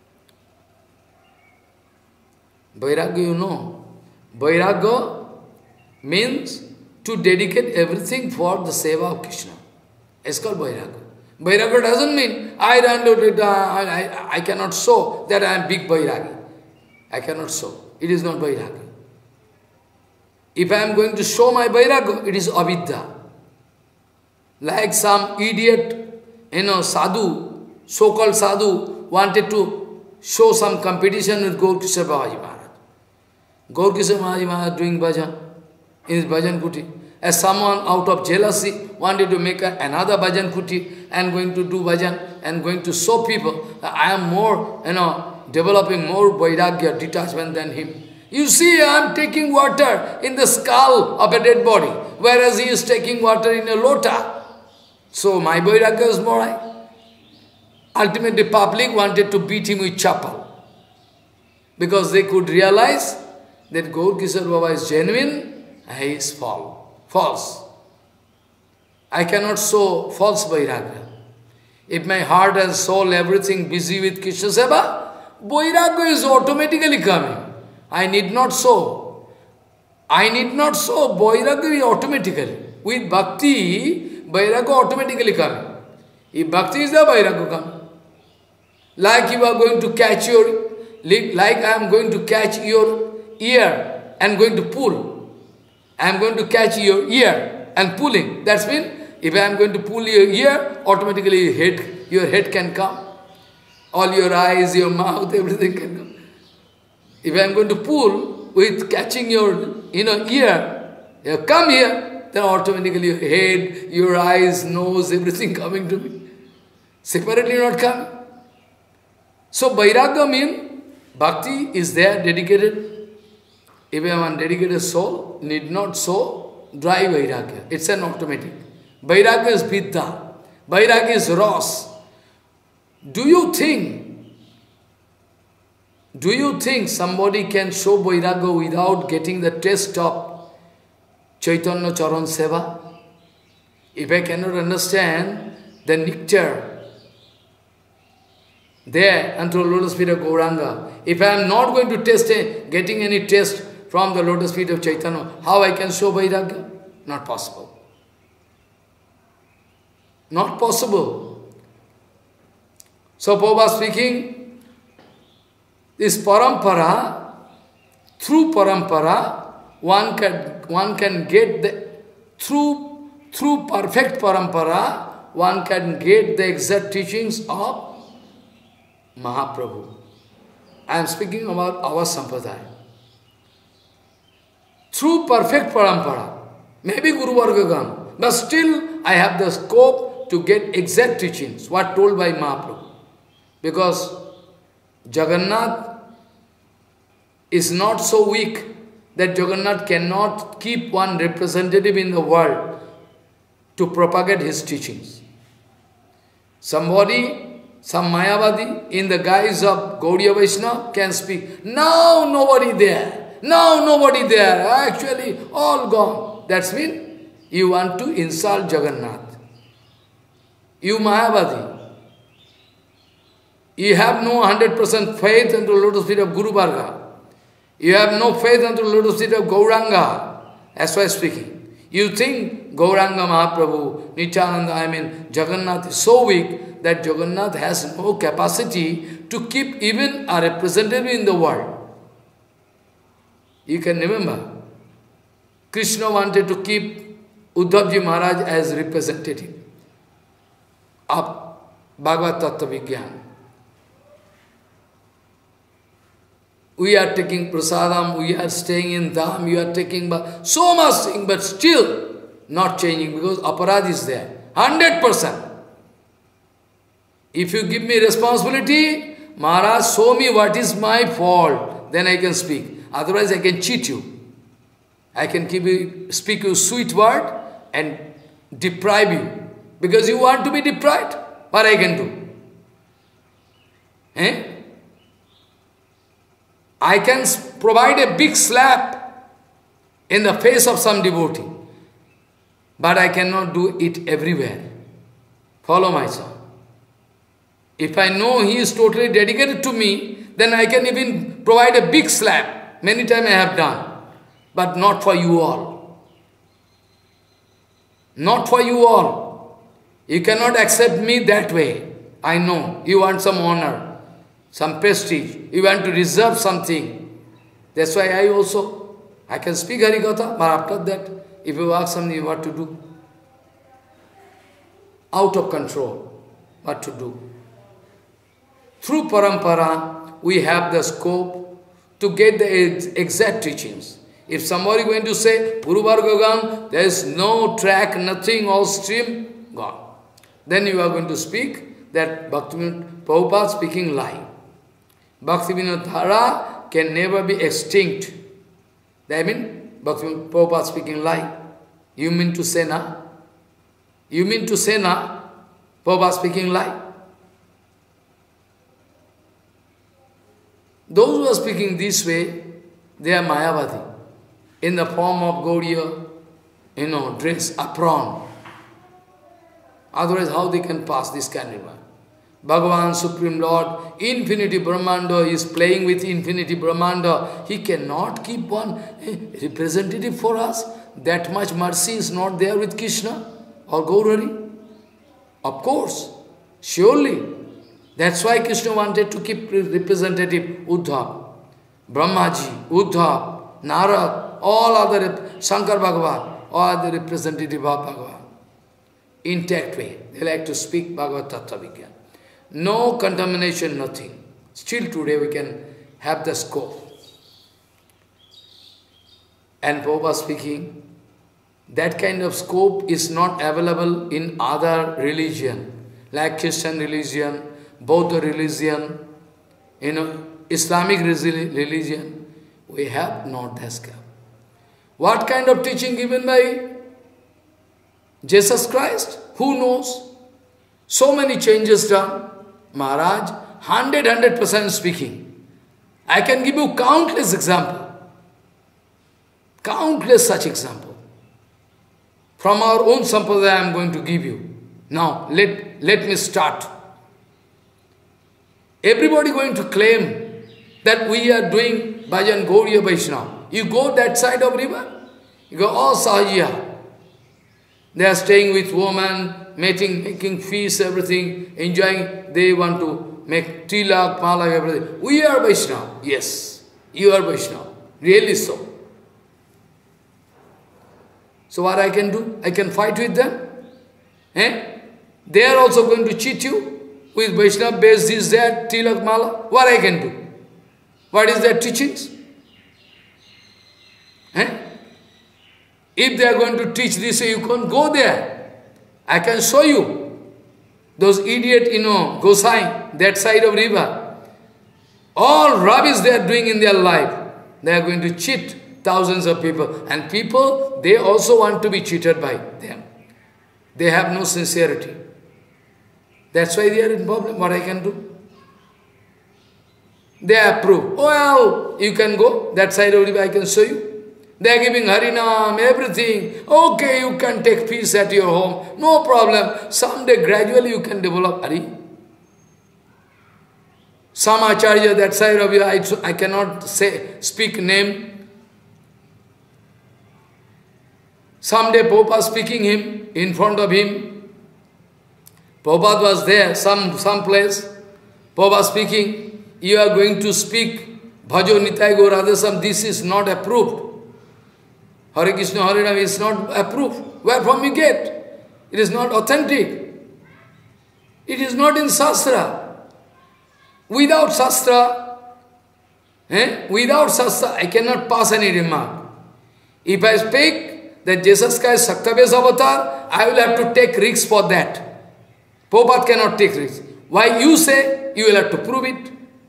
Vairagya, you know. Vairagya means to dedicate everything for the seva of Krishna. It's called Vairagya. Vairagya doesn't mean I cannot show that I am big Vairagya. I cannot show. It is not Vairagya. If I am going to show my Vairagya, it is Avidya. Like some idiot, sadhu, so-called sadhu, wanted to show some competition with Gaur Kishore Babaji Maharaj. Gaur Kishore Babaji Maharaj doing bhajan in his bhajan kuti. As someone out of jealousy wanted to make another bhajan kuti and going to do bhajan and going to show people that I am more, developing more vairagya, detachment than him. You see, I am taking water in the skull of a dead body, whereas he is taking water in a lota. So my vairagya is more high. Ultimately, public wanted to beat him with chappal because they could realize that Gaur Kishore Baba is genuine and he is false. I cannot show false vairagya. If my heart and soul, everything busy with Krishna Seva, vairagya is automatically coming. I need not show. Vairagya is automatically. With bhakti, vairagya automatically coming. If bhakti is there, vairagya coming. Like you are going to catch like I am going to catch your ear and going to pull. I am going to catch your ear and pulling. That means, if I am going to pull your ear, automatically your head can come. All your eyes, your mouth, everything can come. If I am going to pull with catching your ear, you come here, then automatically your head, your eyes, nose, everything coming to me. Separately not coming. So vairagya means bhakti is there, dedicated. If I am a dedicated soul, need not so dry vairagya. It's an automatic. Vairagya is vidya. Vairagya is ras. Do you think somebody can show vairagya without getting the taste of Chaitanya Charan Seva? If I cannot understand the nectar there until lotus feet of Gauranga, if I am not going to getting any taste from the lotus feet of Chaitanya, how I can show vairagya? Not possible. Not possible. So Prabhupada speaking, this parampara, through parampara, one can get the, through perfect parampara, one can get the exact teachings of Mahaprabhu. I am speaking about our sampradaya. Through perfect parampara, maybe Guru Vargagam, but still I have the scope to get exact teachings, what told by Mahaprabhu. Because Jagannath is not so weak that Jagannath cannot keep one representative in the world to propagate his teachings. Somebody, some Mayavadi, in the guise of Gaudiya Vaishnava can speak, now nobody there, now nobody there, actually all gone. That's mean you want to insult Jagannath. You Mayavadi, you have no 100% faith into the lotus feet of Guru Varga. You have no faith into the lotus feet of Gauranga. That's why speaking. You think Gauranga Mahaprabhu, Nityananda, Jagannath is so weak that Jagannath has no capacity to keep even a representative in the world. You can remember, Krishna wanted to keep Uddhavji Maharaj as representative of Bhagavad Tattva Vigyan. We are taking prasadam, we are staying in dham, you are taking so much thing, but still not changing because aparad is there. 100%. If you give me responsibility, Maharaj, show me what is my fault, then I can speak. Otherwise I can cheat you. I can speak you sweet word and deprive you. Because you want to be deprived, what I can do? Eh? I can provide a big slap in the face of some devotee, but I cannot do it everywhere. Follow my son. If I know he is totally dedicated to me, then I can even provide a big slap. Many times I have done, but not for you all. Not for you all. You cannot accept me that way. I know you want some honor, some prestige, you want to reserve something. That's why I can speak Harikatha, but after that, if you ask something, what to do? Out of control, what to do? Through parampara, we have the scope to get the exact teachings. If somebody is going to say, Guru Vargagam, there is no track, nothing, all stream, gone. Then you are going to speak that Bhaktivinoda Prabhupada speaking lie. Bhaktivinoda Dhara can never be extinct. I mean, Bhaktivinoda Prabhupada speaking lie. You mean to say na? You mean to say na? Prabhupada speaking lie. Those who are speaking this way, they are Mayavadi. In the form of Gaudiya, dress, apron. Otherwise, how they can pass this kind of one? Bhagavan, Supreme Lord, Infinity Brahmanda is playing with Infinity Brahmanda. He cannot keep one representative for us. That much mercy is not there with Krishna or Gaurari. Of course, surely. That's why Krishna wanted to keep representative Uddhav, Brahmaji, Uddhav, Narad, all other, Shankar Bhagavan, all the representative of Bhagavan. Intact way. They like to speak Bhagavad Tattva Vigyan. No contamination, nothing. Still today we can have the scope. And Prabhupada speaking, that kind of scope is not available in other religion, like Christian religion, Buddha religion, Islamic religion. We have not that scope. What kind of teaching given by Jesus Christ? Who knows? So many changes done. Maharaj, 100% speaking. I can give you countless examples. Countless such examples. From our own sampradaya I am going to give you. Now, let me start. Everybody going to claim that we are doing Bhajan Gauriya Vaishnava. You go that side of river, you go, oh Sahajiya. They are staying with women, making feasts, everything, enjoying. They want to make tilak, mala, everything. We are Vaishnava. Yes, you are Vaishnava. Really so. So what I can do? I can fight with them. Eh? They are also going to cheat you with Vaishnava base this, that, tilak, mala. What I can do? What is their teachings? Eh? If they are going to teach this, you can't go there. I can show you. Those idiot, Gosai, that side of river. All rubbish they are doing in their life. They are going to cheat thousands of people. And people, they also want to be cheated by them. They have no sincerity. That's why they are in problem. What I can do? They approve. Oh, well, you can go. That side of river I can show you. They are giving Harinam, everything. Okay, you can take peace at your home. No problem. Someday, gradually, you can develop Hari. Some Acharya, that side of you, I cannot speak name. Someday, Prabhupada speaking him, in front of him. Prabhupada was there, some place. Prabhupada speaking, you are going to speak Bhajo Nitai Gaur Radhesam, this is not approved. Hare Krishna, Hare Rama is not approved. Where from you get? It is not authentic. It is not in Shastra. Without Shastra, I cannot pass any remark. If I speak that Jesus Christ is Shaktaves avatar, I will have to take risks for that. Prabhupada cannot take risks. Why you say, you will have to prove it.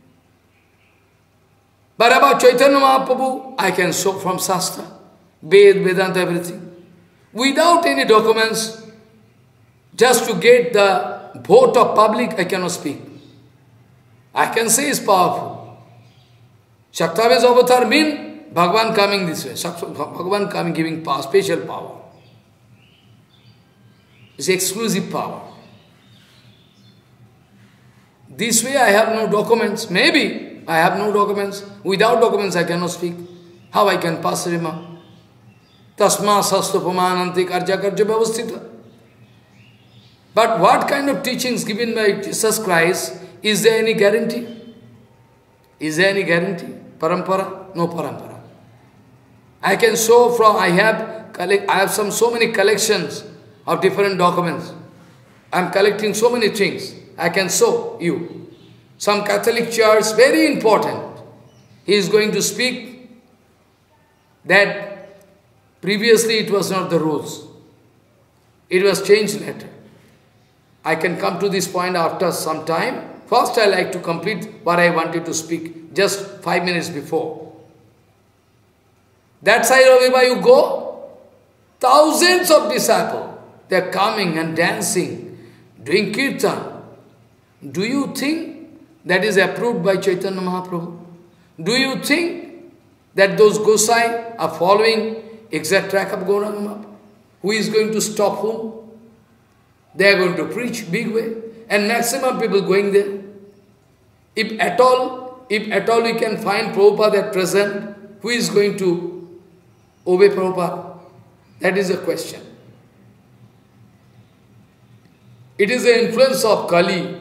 But about Chaitanya Mahaprabhu, I can show from Shastra. Vedanta, everything. Without any documents, just to get the vote of public, I cannot speak. I can say it's powerful. Shaktaves avatar means Bhagavan coming this way. Bhagavan coming giving power, special power. It's exclusive power. This way I have no documents. Maybe I have no documents. Without documents I cannot speak. How I can pass remark? Tasma sastopamananti karja karja vyavasthita. But what kind of teachings given by Jesus Christ, is there any guarantee? Is there any guarantee? Parampara? No parampara. I can show from, I have so many collections of different documents. I am collecting so many things. I can show you. Some Catholic church, very important. He is going to speak that previously it was not the rules. It was changed later. I can come to this point after some time. First I like to complete what I wanted to speak just 5 minutes before. That side of Riva you go, thousands of disciples, they are coming and dancing, doing kirtan. Do you think that is approved by Chaitanya Mahaprabhu? Do you think that those Gosai are following exact track of Gauranga Mahaprabhu? Who is going to stop whom? They are going to preach big way, and maximum people going there. If at all we can find Prabhupada at present, who is going to obey Prabhupada? That is the question. It is the influence of Kali.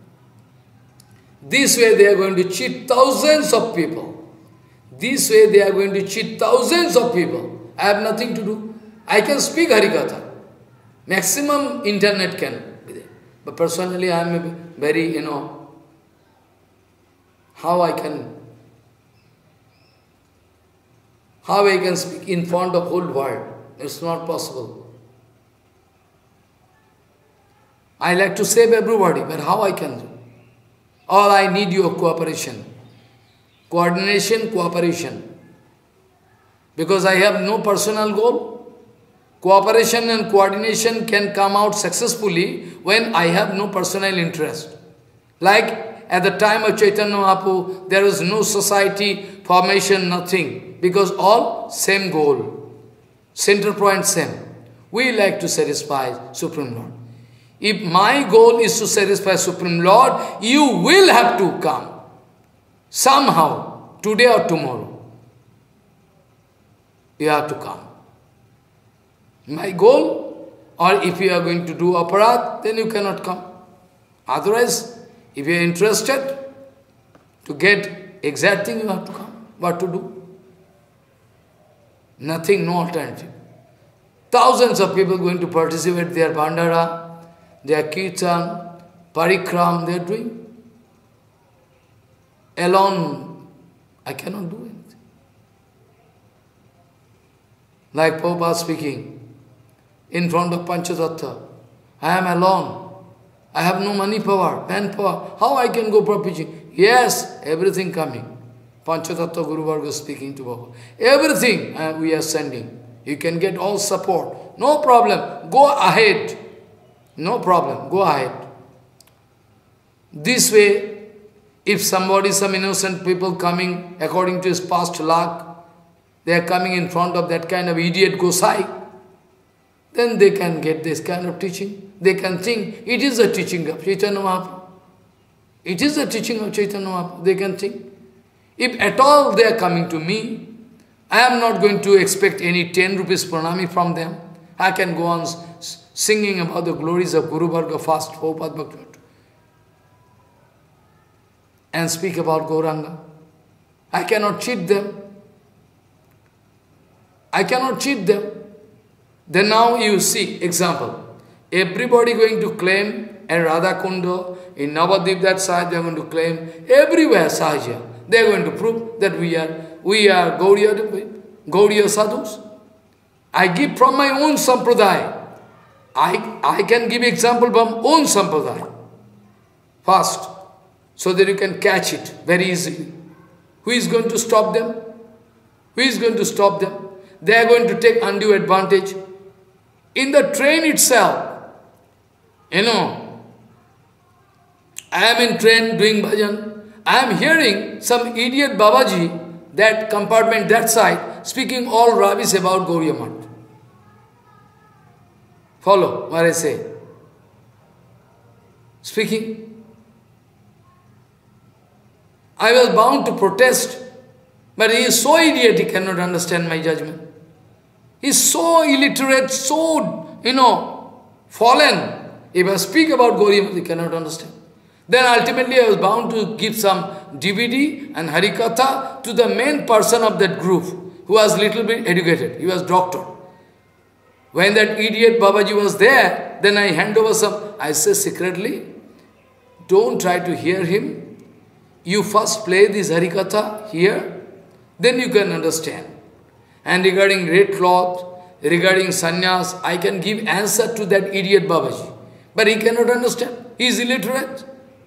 This way they are going to cheat thousands of people. This way they are going to cheat thousands of people. I have nothing to do. I can speak Harikatha. Maximum internet can be there. But personally I am very, how I can speak in front of whole world. It's not possible. I like to save everybody, but how I can do? All I need your cooperation. Coordination, cooperation. Because I have no personal goal. Cooperation and coordination can come out successfully when I have no personal interest. Like at the time of Chaitanya Mahaprabhu, there was no society, formation, nothing. Because all same goal. Center point same. We like to satisfy Supreme Lord. If my goal is to satisfy Supreme Lord, you will have to come. Somehow, today or tomorrow. You have to come. My goal Or if you are going to do aparat, then you cannot come. Otherwise, if you are interested to get exact thing, you have to come. What to do? Nothing, no alternative. Thousands of people going to participate, their bandara, their kirtan, parikram, they are doing. Alone, I cannot do anything. Like Prabhupada speaking, in front of Panchatattva, I am alone. I have no money power, manpower. How I can go for preaching? Yes, everything coming. Panchatattva Guru Varga speaking to Baba. Everything we are sending. You can get all support. No problem. Go ahead. No problem. Go ahead. This way, if somebody, some innocent people coming according to his past luck, they are coming in front of that kind of idiot Gosai, then they can get this kind of teaching. They can think it is a teaching of Chaitanya Mahaprabhu. It is a teaching of Chaitanya Mahaprabhu. They can think. If at all they are coming to me, I am not going to expect any 10 rupees pranami from them. I can go on singing about the glories of Guru Varga fast, Prabhupada Bhakti, and speak about Gauranga. I cannot cheat them. I cannot cheat them. Then now you see, example, everybody going to claim, and Radha Kunda, in Navadvip that side, they are going to claim, everywhere Sahaja, they are going to prove that we are Gauriya sadhus. I give from my own sampradaya. I can give example from own sampradaya. First, so that you can catch it very easily. Who is going to stop them? Who is going to stop them? They are going to take undue advantage. In the train itself, I am in train doing bhajan. I am hearing some idiot Babaji, that compartment, that side, speaking all rubbish about Gauriya Math. Follow what I say. Speaking. I was bound to protest, but he is so idiot, he cannot understand my judgment. He is so illiterate, so, fallen. If I speak about Gauriya Math, he cannot understand. Then ultimately I was bound to give some DVD and Harikatha to the main person of that group, who was little bit educated. He was doctor. When that idiot Babaji was there, then I hand over some. I say secretly, don't try to hear him. You first play this Harikatha here, then you can understand. And regarding red cloth, regarding sannyas, I can give answer to that idiot Babaji. But he cannot understand. He is illiterate.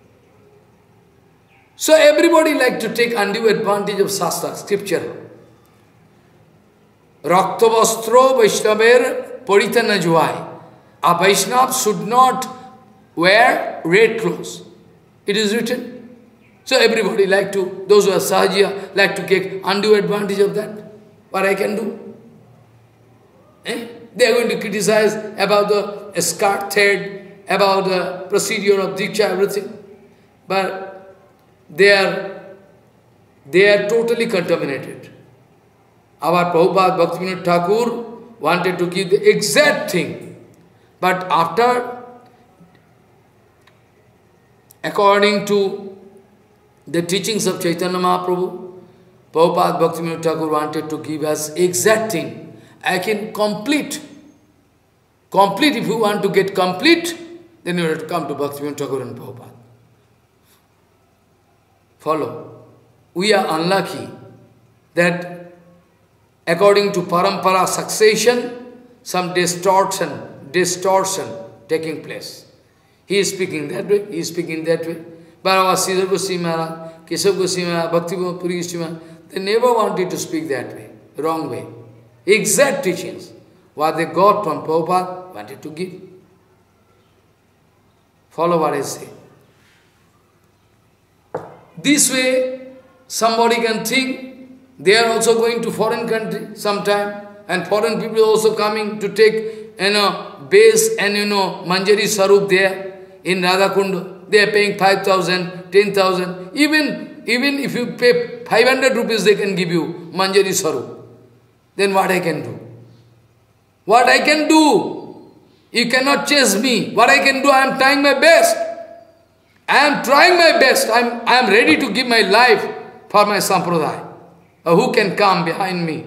So everybody like to take undue advantage of Shastra, scripture. Rakta vastro Vaishnaver paritana juai. A Vaishnav should not wear red clothes. It is written. So everybody like to, those who are Sahajiya, like to take undue advantage of that. What I can do? They are going to criticize about the skirt thread, about the procedure of Diksha, everything. But they are totally contaminated. Our Prabhupada Bhaktivinoda Thakur wanted to give the exact thing. But after, according to the teachings of Chaitanya Mahaprabhu, Prabhupada Bhaktivinoda Thakur wanted to give us exact thing. I can complete. Complete, if you want to get complete, then you have to come to Bhaktivinoda Thakur and Prabhupada. Follow. We are unlucky that according to parampara succession, some distortion taking place. He is speaking that way, he is speaking that way. But our Sridhar Goswami Maharaj, Keshav Goswami Maharaj, Bhakti Puri Goswami Maharaj, they never wanted to speak that way, wrong way. Exact teachings, what they got from Prabhupada, wanted to give. Follow what I say. This way, somebody can think they are also going to foreign country sometime, and foreign people also coming to take, base and, Manjari Sarup there in Radhakund. They are paying 5,000, 10,000. Even if you pay 500 rupees, they can give you Manjari Sarup. Then what I can do? What I can do? You cannot chase me. What I can do, I am trying my best. I am trying my best. I am ready to give my life for my sampradaya. Who can come behind me?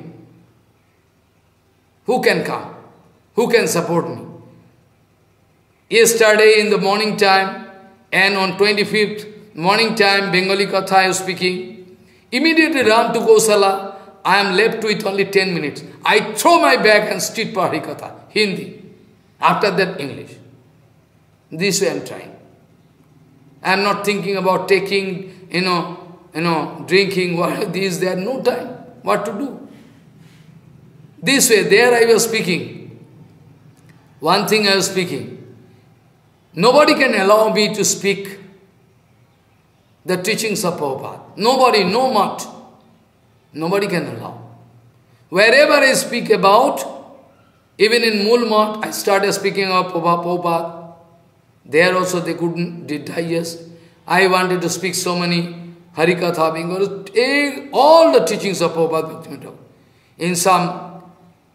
Who can come? Who can support me? Yesterday in the morning time and on 25th morning time, Bengali Katha I was speaking. Immediately run to Gosala. I am left with only 10 minutes. I throw my bag and street for Harikatha, Hindi. After that, English. This way I am trying. I am not thinking about taking, drinking, what this, there, no time. What to do? This way, there I was speaking. One thing I was speaking. Nobody can allow me to speak the teachings of Prabhupada. Nobody, no much. Nobody can allow. Wherever I speak about, even in Mulmat, I started speaking of Prabhupada. There also they couldn't digest. I wanted to speak so many Harikatha, all the teachings of Prabhupada. In some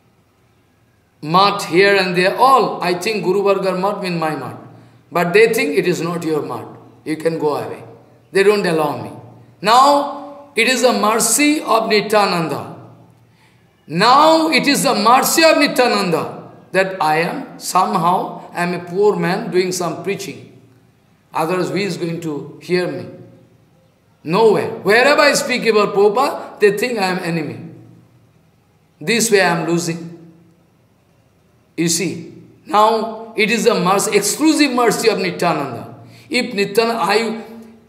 mat here and there, all, I think Guru Varga mat means my mat. But they think it is not your mat. You can go away. They don't allow me. Now, it is the mercy of Nityananda. Now, it is the mercy of Nityananda that I am a poor man doing some preaching. Otherwise, who is going to hear me? Nowhere. Wherever I speak about Prabhupada, they think I am enemy. This way I am losing. You see, now it is the mercy, exclusive mercy of Nityananda. If Nityananda,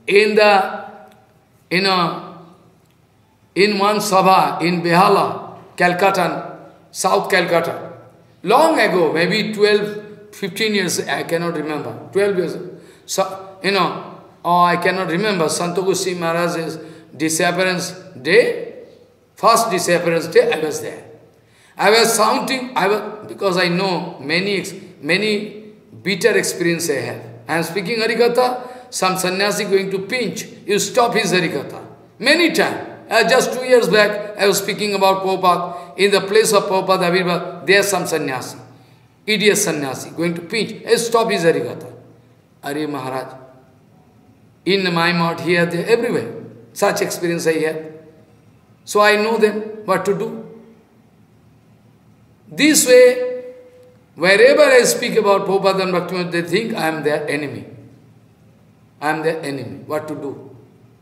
in one sabha in Behala, Calcutta, South Calcutta, long ago, maybe 12, 15 years, I cannot remember, 12 years, so, I cannot remember, Santo Goswami Maharaj's disappearance day, first disappearance day, I was there. I was shouting, because I know many bitter experience I have. I am speaking Harikatha, some sannyasi going to pinch, you stop his Harikatha. Many times. Just 2 years back, I was speaking about Prabhupada. In the place of Prabhupada Avirbhav, there is some sannyasi, idiot sannyasi, going to pinch, stop his Harikatha. Are Maharaj, in my mouth, here, there, everywhere. Such experience I have. So I know them, what to do. This way, wherever I speak about Prabhupada and Bhaktivinoda, they think I am their enemy. I am their enemy. What to do?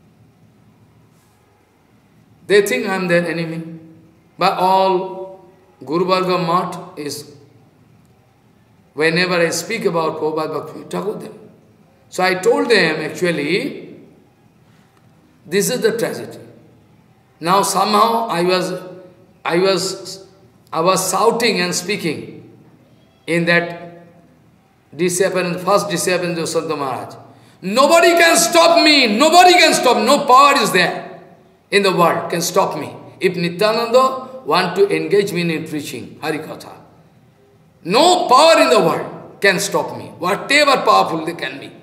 They think I am their enemy. But all Guru Varga Math is, whenever I speak about Prabhupada Bhaktivinoda Thakur them. So I told them, actually, this is the tragedy. Now somehow I was shouting and speaking in that disappearance, first disappearance of Santa Maharaj. Nobody can stop me, nobody can stop, no power is there in the world can stop me. If Nityananda want to engage me in preaching Harikatha, no power in the world can stop me, whatever powerful they can be.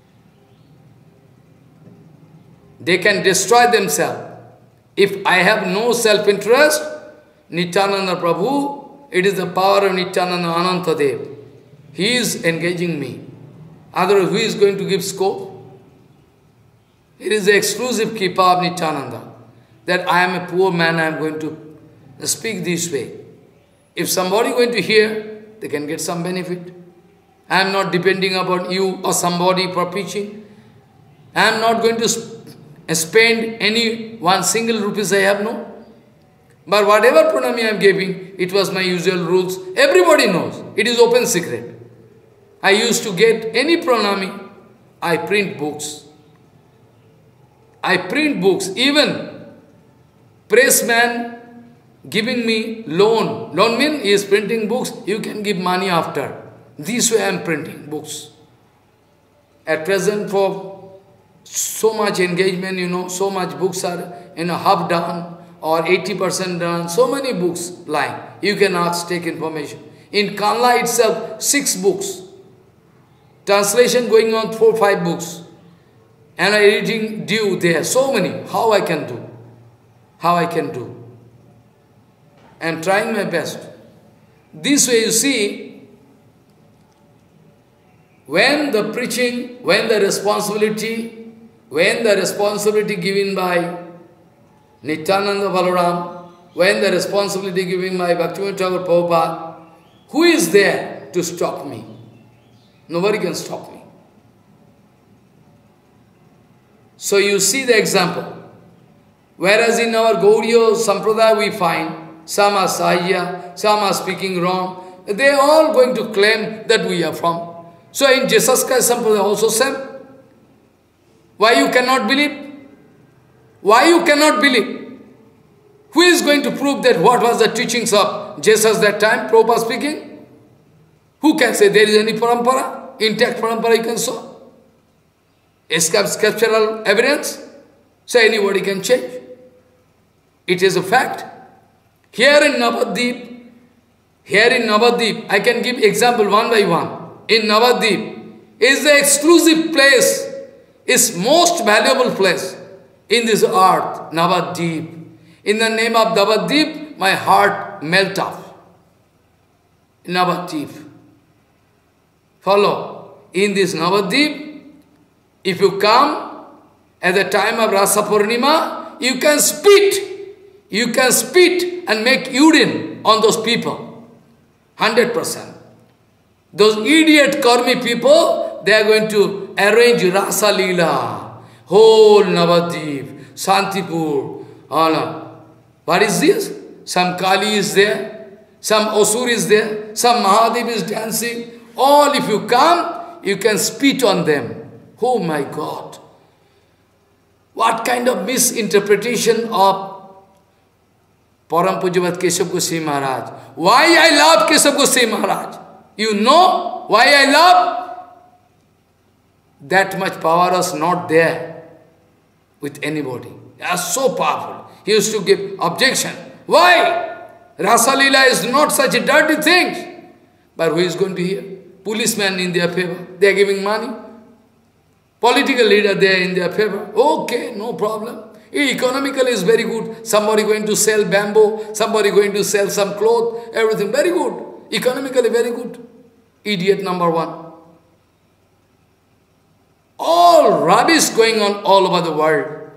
They can destroy themselves. If I have no self-interest, Nityananda Prabhu, it is the power of Nityananda Anantadev. He is engaging me. Otherwise, who is going to give scope? It is the exclusive kripa of Nityananda, that I am a poor man, I am going to speak this way. If somebody is going to hear, they can get some benefit. I am not depending upon you or somebody for preaching. I am not going to spend any one single rupees I have, no. But whatever pranami I am giving, it was my usual rules. Everybody knows. It is open secret. I used to get any pranami, I print books. I print books. Even pressman giving me loan. Loan means he is printing books, you can give money after. This way I am printing books. At present, for so much engagement, so much books are half done or 80% done, so many books lying. You can ask, take information. In Kanla itself, 6 books. Translation going on 4, 5 books. And editing due there, so many. How I can do? How I can do? I am trying my best. This way you see, when the preaching, when the responsibility given by Nityananda Balaram, when the responsibility given by Bhaktivinoda Thakur Prabhupada, who is there to stop me? Nobody can stop me. So you see the example. Whereas in our Gaudiya Sampradaya we find some are Sahya, some are speaking wrong. They are all going to claim that we are from. So in Jesus Christ Sampradaya also same. Why you cannot believe? Why you cannot believe? Who is going to prove that what was the teachings of Jesus that time, Prabhupada speaking? Who can say there is any parampara, intact parampara you can show? Scriptural evidence? So anybody can change. It is a fact. Here in Navadvip, I can give example one by one. In Navadvip is the exclusive place, is most valuable place in this earth, Navadvip. In the name of Navadvip, my heart melt off. Navadvip. Follow. In this Navadvip, if you come at the time of Rasa Purnima, you can spit. You can spit and make urine on those people. 100%. Those idiot Karmi people, they are going to arrange Rasa Leela. Whole Navadvip, Santipur, all. What is this? Some Kali is there, some Asur is there, some Mahadev is dancing. All if you come, you can spit on them. Oh my God! What kind of misinterpretation of Param Pujavat Keshav Goswami Maharaj? Why I love Keshav Goswami Maharaj? You know why I love? That much power is not there with anybody. They are so powerful. He used to give objection. Why? Rasa Leela is not such a dirty thing. But who is going to hear? Policemen in their favor. They are giving money. Political leader, they are in their favor. Okay, no problem. Economically is very good. Somebody going to sell bamboo, somebody going to sell some cloth, everything very good. Economically very good. Idiot number one. All rubbish going on all over the world.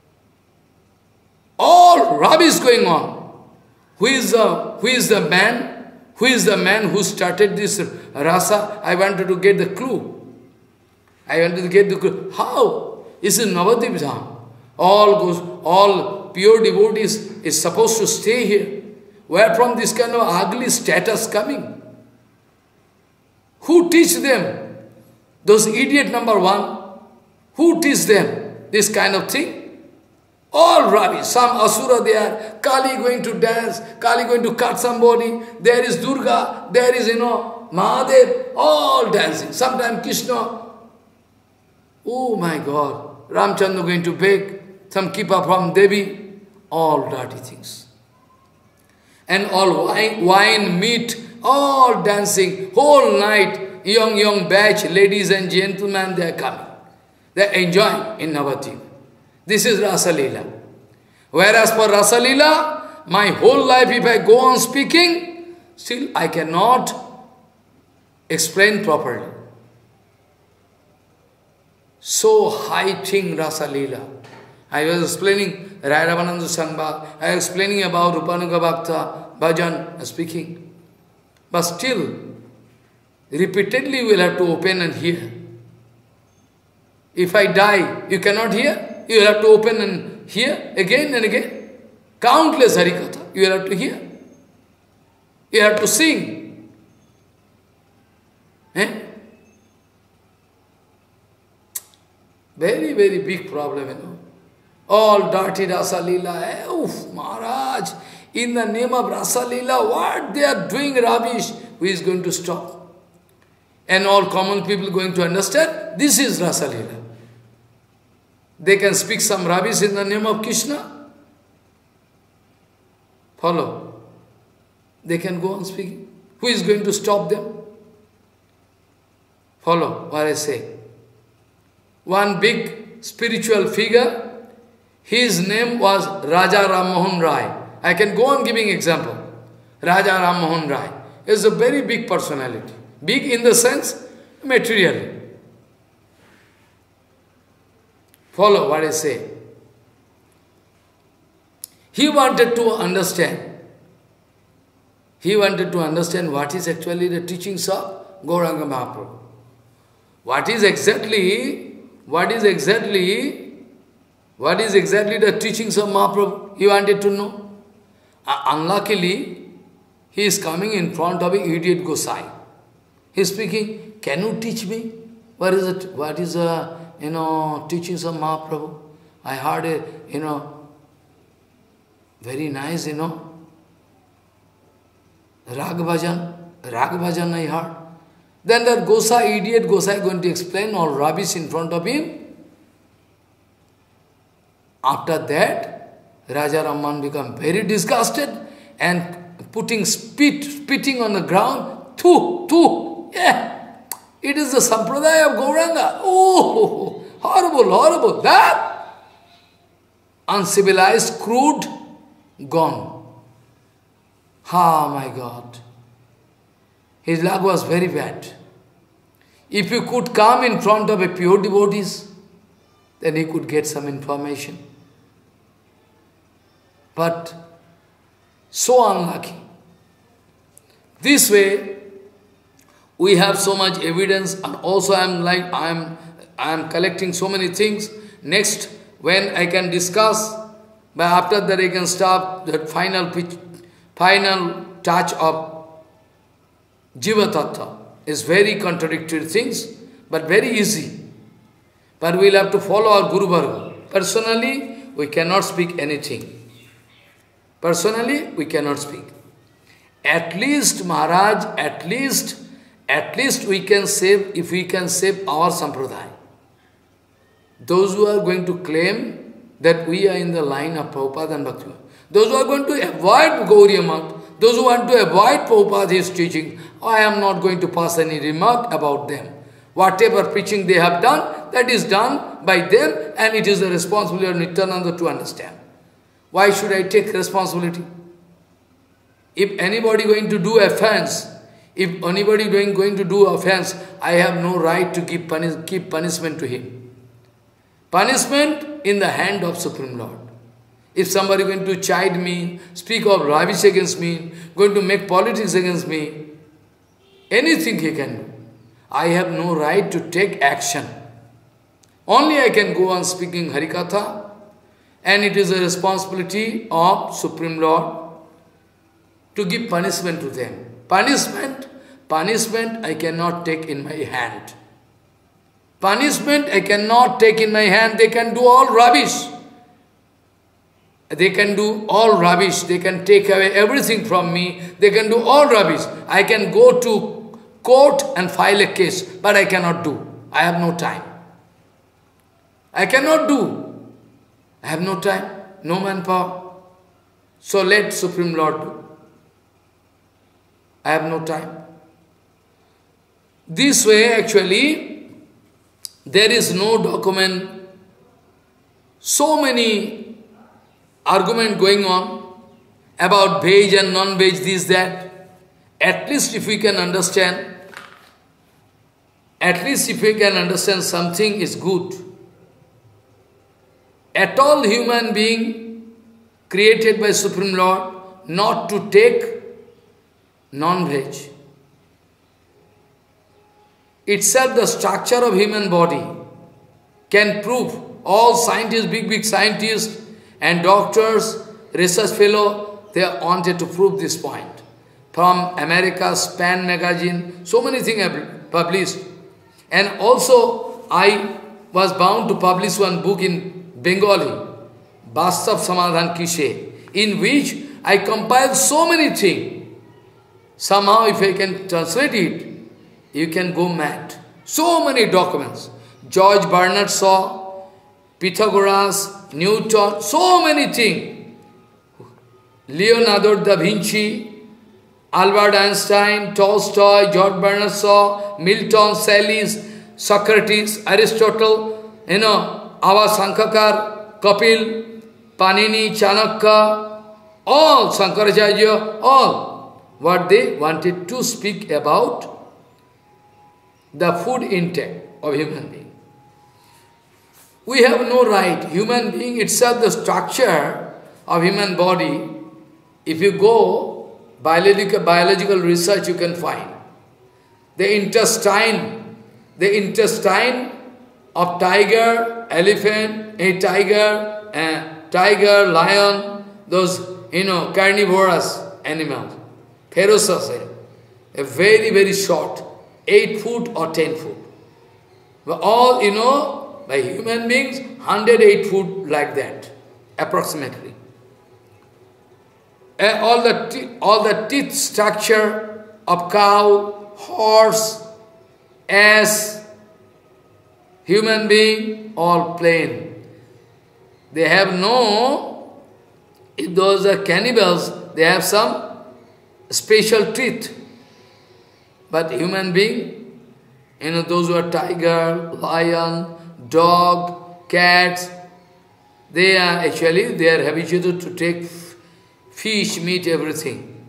All rubbish going on. Who is the man? Who is the man who started this rasa? I wanted to get the clue. I wanted to get the clue. How? Is it Navadvip Dham? All pure devotees is supposed to stay here. Where from this kind of ugly status coming? Who teach them? Those idiot number one. Who teach them this kind of thing? All rubbish. Some asura there, Kali going to dance, Kali going to cut somebody, there is Durga, there is, Mahadev, all dancing. Sometimes Krishna. Oh my God, Ramchandra going to beg, some keeper from Devi, all dirty things. And all wine, meat, all dancing, whole night, young batch, ladies and gentlemen, they are coming. They are enjoying in Navadvip. This is Rasa Leela. Whereas for Rasa Leela, my whole life if I go on speaking, still I cannot explain properly. So high thing Rasa Leela. I was explaining Rairavananda Sangha, I was explaining about Rupanuga Bhakta, Bhajan, speaking. But still, repeatedly we will have to open and hear. If I die, you cannot hear? You will have to open and hear again and again. Countless Harikatha, you will have to hear. You have to sing. Very, very big problem, All dirty Rasa Leela. Oof, Maharaj, in the name of Rasa Leela, what they are doing rubbish, who is going to stop? And all common people going to understand, this is Rasa Leela. They can speak some rubbish in the name of Krishna. Follow. They can go on speaking. Who is going to stop them? Follow what I say. One big spiritual figure, his name was Raja Ram Mohan Rai. I can go on giving example. Raja Ram Mohan Rai is a very big personality. Big in the sense, materially. Follow what I say. He wanted to understand. He wanted to understand what is actually the teachings of Gauranga Mahaprabhu. What is exactly the teachings of Mahaprabhu? He wanted to know. Unluckily, he is coming in front of an idiot Gosai. He is speaking, can you teach me? What is it? What is teachings of Mahaprabhu? I heard a, very nice, Rag Bhajan I heard. Then that Gosai, idiot Gosai, going to explain all rubbish in front of him. After that, Raja Raman become very disgusted and spitting on the ground. Thu, yeah. It is the sampradaya of Gauranga. Oh, horrible. That uncivilized, crude, gone. Ah, my God. His luck was very bad. If you could come in front of a pure devotees, then he could get some information. But so unlucky. This way, we have so much evidence, and also I am collecting so many things. Next, when I can discuss, but after that I can stop that final touch of Jiva Tattva. Is very contradictory things, but very easy. But we'll have to follow our Guru Varga. Personally, we cannot speak anything. Personally, we cannot speak. At least, Maharaj, at least we can save, if we can save our Sampradaya. Those who are going to claim that we are in the line of Prabhupada and Bhakti, those who are going to avoid Gauriya Math, those who want to avoid Prabhupada's teaching, I am not going to pass any remark about them. Whatever preaching they have done, that is done by them, and it is the responsibility of Nityananda to understand. Why should I take responsibility? If anybody going to do offense, I have no right to give punishment to him. Punishment in the hand of Supreme Lord. If somebody going to chide me, speak of rubbish against me, going to make politics against me, anything he can do. I have no right to take action. Only I can go on speaking Harikatha, and it is a responsibility of Supreme Lord to give punishment to them. Punishment I cannot take in my hand. Punishment I cannot take in my hand. They can do all rubbish. They can do all rubbish. They can take away everything from me. They can do all rubbish. I can go to court and file a case, but I cannot do. I have no time. I cannot do. I have no time, no manpower. So let Supreme Lord do. I have no time. This way, actually, there is no document. So many argument going on about veg and non-veg, this, that. At least if we can understand, something is good. At all human being created by Supreme Lord not to take non-veg. Itself the structure of human body can prove. All scientists, big scientists and doctors, research fellow, they wanted to prove this point. From America, Span magazine, so many things have published. And also, I was bound to publish one book in Bengali, Vastav Samadhan Kishe, in which I compiled so many things. Somehow, if I can translate it, you can go mad. So many documents. George Bernard Shaw, Pythagoras, Newton, so many things. Leonardo da Vinci, Albert Einstein, Tolstoy, George Bernard Shaw, Milton, Sallust, Socrates, Aristotle, Ava Sankakar, Kapil, Panini, Chanakya, all Shankaracharya, all what they wanted to speak about the food intake of human being. We have no right. Human being itself, the structure of human body, if you go biological research, you can find. The intestine of tiger, elephant, tiger, lion, those, carnivorous animals, ferocious, a very, very short, 8 foot or 10 foot. But all, by human beings, 108 foot like that, approximately. All the teeth structure of cow, horse, ass, human being, all plain. They have no, if those are cannibals, they have some special teeth. But human being, those who are tiger, lion, dog, cats, they are habituated to take fish, meat, everything.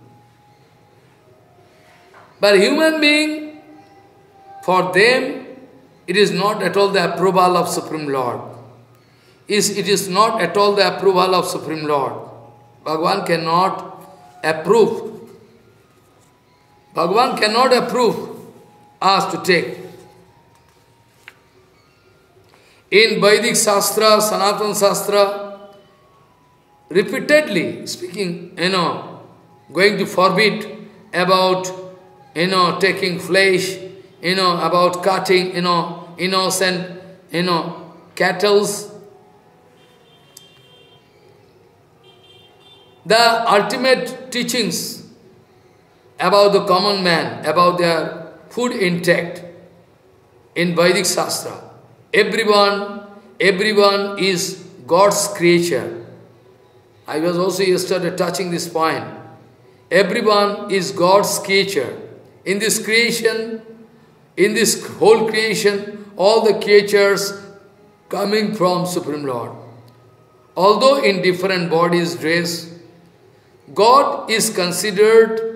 But human being, for them, it is not at all the approval of Supreme Lord. It is not at all the approval of Supreme Lord. Bhagavan cannot approve. Bhagavan cannot approve us to take. In Vedic Shastra, Sanatana Shastra, repeatedly speaking, going to forbid about, taking flesh, about cutting, innocent, cattles. The ultimate teachings about the common man, about their food intake in Vedic Shastra. Everyone is God's creature. I was also yesterday touching this point. Everyone is God's creature. In this creation, in this whole creation, all the creatures coming from Supreme Lord. Although in different bodies dressed, God is considered,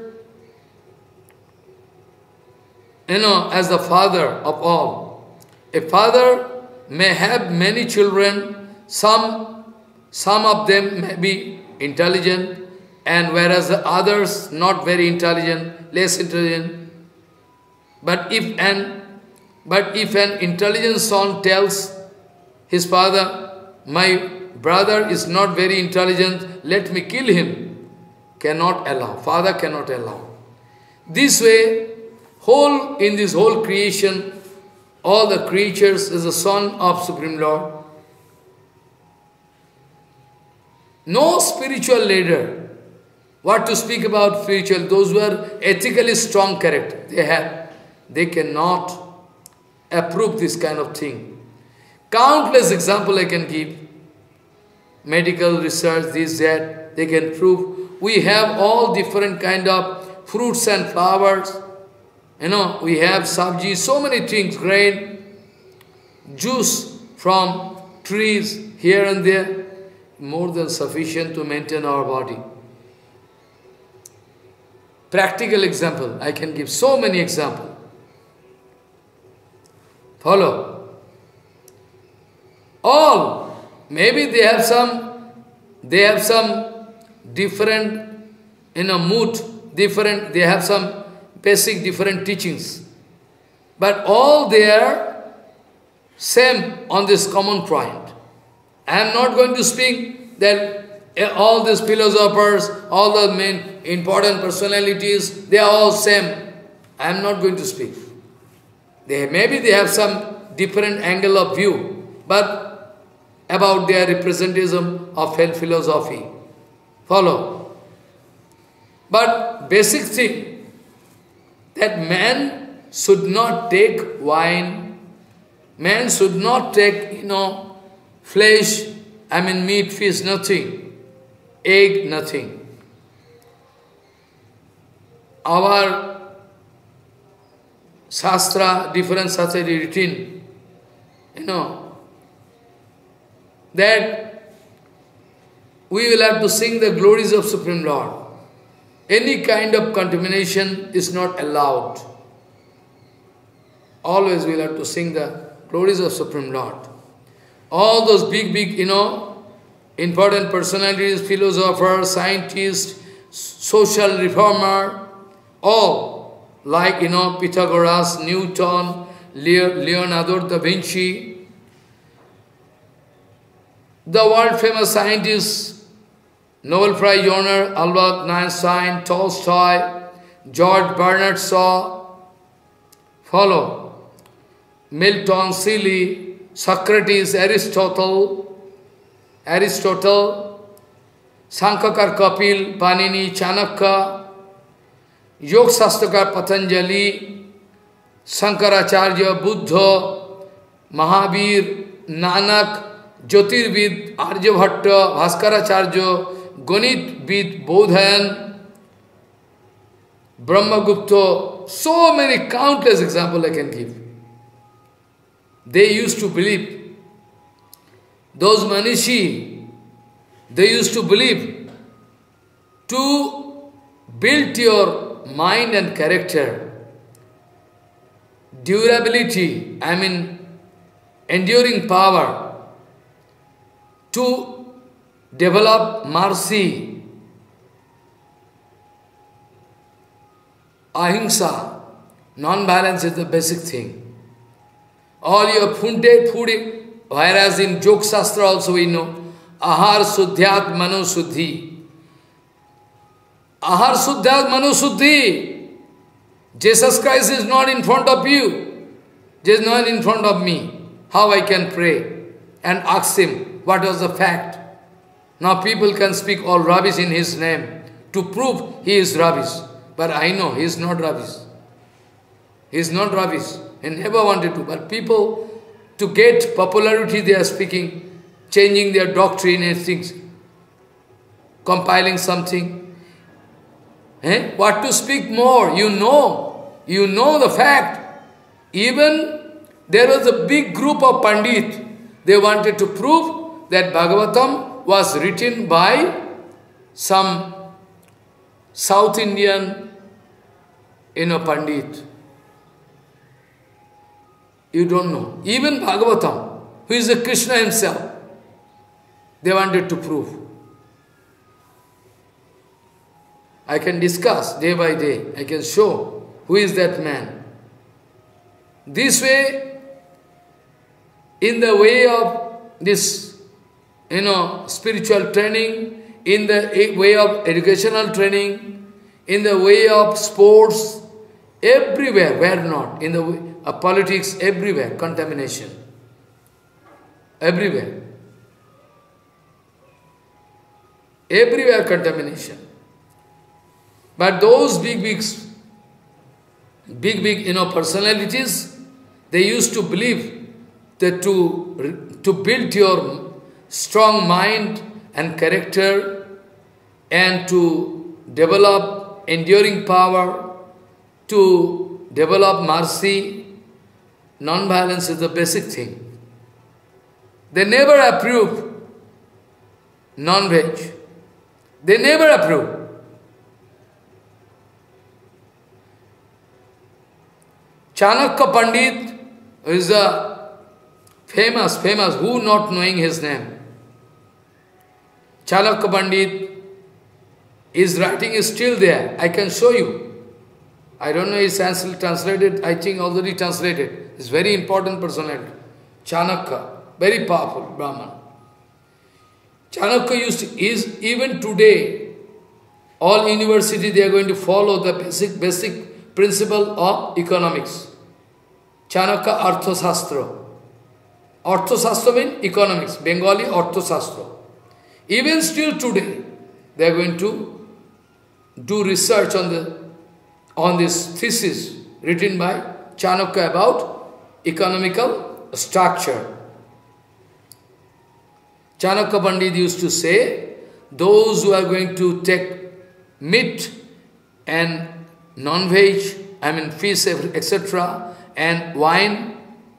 as the father of all. A father may have many children, some of them may be intelligent, and whereas the others not very intelligent, less intelligent. But if an intelligent son tells his father, my brother is not very intelligent, let me kill him, cannot allow, father cannot allow. This way, in this whole creation, all the creatures is the son of Supreme Lord. No spiritual leader, what to speak about spiritual, those who are ethically strong character, they cannot approve this kind of thing. Countless example I can give. Medical research, this, that, they can prove. We have all different kind of fruits and flowers. We have sabji, so many things, grain, juice from trees here and there, more than sufficient to maintain our body. Practical example, I can give so many examples. Follow. All, maybe they have some different, mood, different, they have some basic different teachings. But all they are same on this common point. I am not going to speak that all these philosophers, all the main important personalities, they are all same. I am not going to speak. Maybe they have some different angle of view, but about their representation of philosophy. Follow. But basic thing, that man should not take wine, man should not take, flesh, meat, fish, nothing, egg, nothing. Our Shastra, different Shastra written, that we will have to sing the glories of Supreme Lord. Any kind of contamination is not allowed. Always we'll have to sing the glories of Supreme Lord. All those big, important personalities, philosophers, scientists, social reformer, all like, Pythagoras, Newton, Leonardo da Vinci, the world famous scientists, Nobel Prize winner Albert Einstein, Tolstoy, George Bernard Shaw, follow, Milton, Shelley, Socrates, Aristotle, Sankakar Kapil, Panini, Chanakya, Yog Sastrakar Patanjali, Shankaracharya, Buddha, Mahavir, Nanak, Jyotirvid, Aryabhatta, Bhaskaracharya, Ganitvid, Bodhayan, Brahmagupta, so many countless examples I can give. They used to believe, those Manishi, they used to believe to build your mind and character, durability, enduring power, to develop mercy, ahimsa, non-violence is the basic thing. All your food, whereas in Yoga Shastra also we know, ahar suddhyat mano suddhi. Ahar suddhyat mano suddhi. Jesus Christ is not in front of you. He is not in front of me. How I can pray and ask him what was the fact. Now people can speak all rubbish in his name to prove he is rubbish. But I know he is not rubbish. He is not rubbish. He never wanted to. But people, to get popularity, they are speaking, changing their doctrine and things, compiling something. What to speak more? You know the fact. Even there was a big group of Pandit. They wanted to prove that Bhagavatam was written by some South Indian, Pandit. You don't know. Even Bhagavatam, who is a Krishna himself, they wanted to prove. I can discuss day by day. I can show who is that man. This way, in the way of this, spiritual training, in the way of educational training, in the way of sports, everywhere, where not, in the way of politics, everywhere, contamination. Everywhere. Everywhere contamination. But those big, personalities, they used to believe that to build your strong mind and character and to develop enduring power, to develop mercy, non-violence is the basic thing. They never approve non-veg. They never approve. Chanakya Pandit is a famous, who not knowing his name? Chanakya Pandit, his writing is still there. I can show you. I don't know if it's translated, I think already translated. It's very important personality. Chanakya, very powerful Brahman. Chanakya is even today, all universities they are going to follow the basic principle of economics. Chanakya Arthashastra. Arthashastra means economics, Bengali Arthashastra. Even still today, they are going to do research on this thesis written by Chanakya about economical structure. Chanakya Pandit used to say, those who are going to take meat and non-veg, fish, etc., and wine,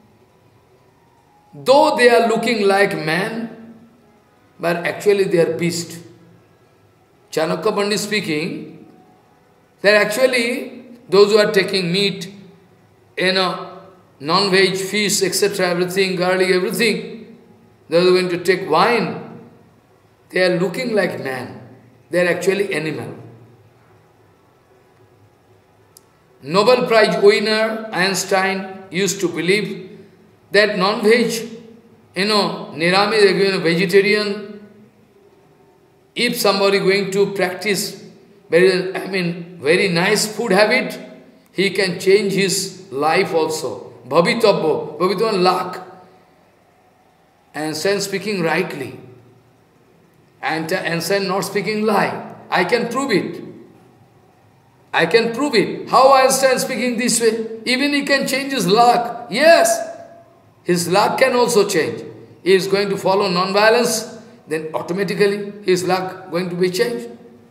though they are looking like man, but actually they are beast. Chanakya Pandit speaking, they are actually, those who are taking meat, non-veg, fish, etc., everything, garlic, everything. They are going to take wine. They are looking like man. They are actually animal. Nobel Prize winner Einstein used to believe that non-veg, Nirami, vegetarian, if somebody going to practice very nice food habit, he can change his life also. Bhavitabbo, Bhavitabbo lak. Einstein speaking rightly. And Einstein not speaking lie. I can prove it. I can prove it. How Einstein speaking this way? Even he can change his luck. Yes, his luck can also change. He is going to follow non-violence, then automatically his luck going to be changed.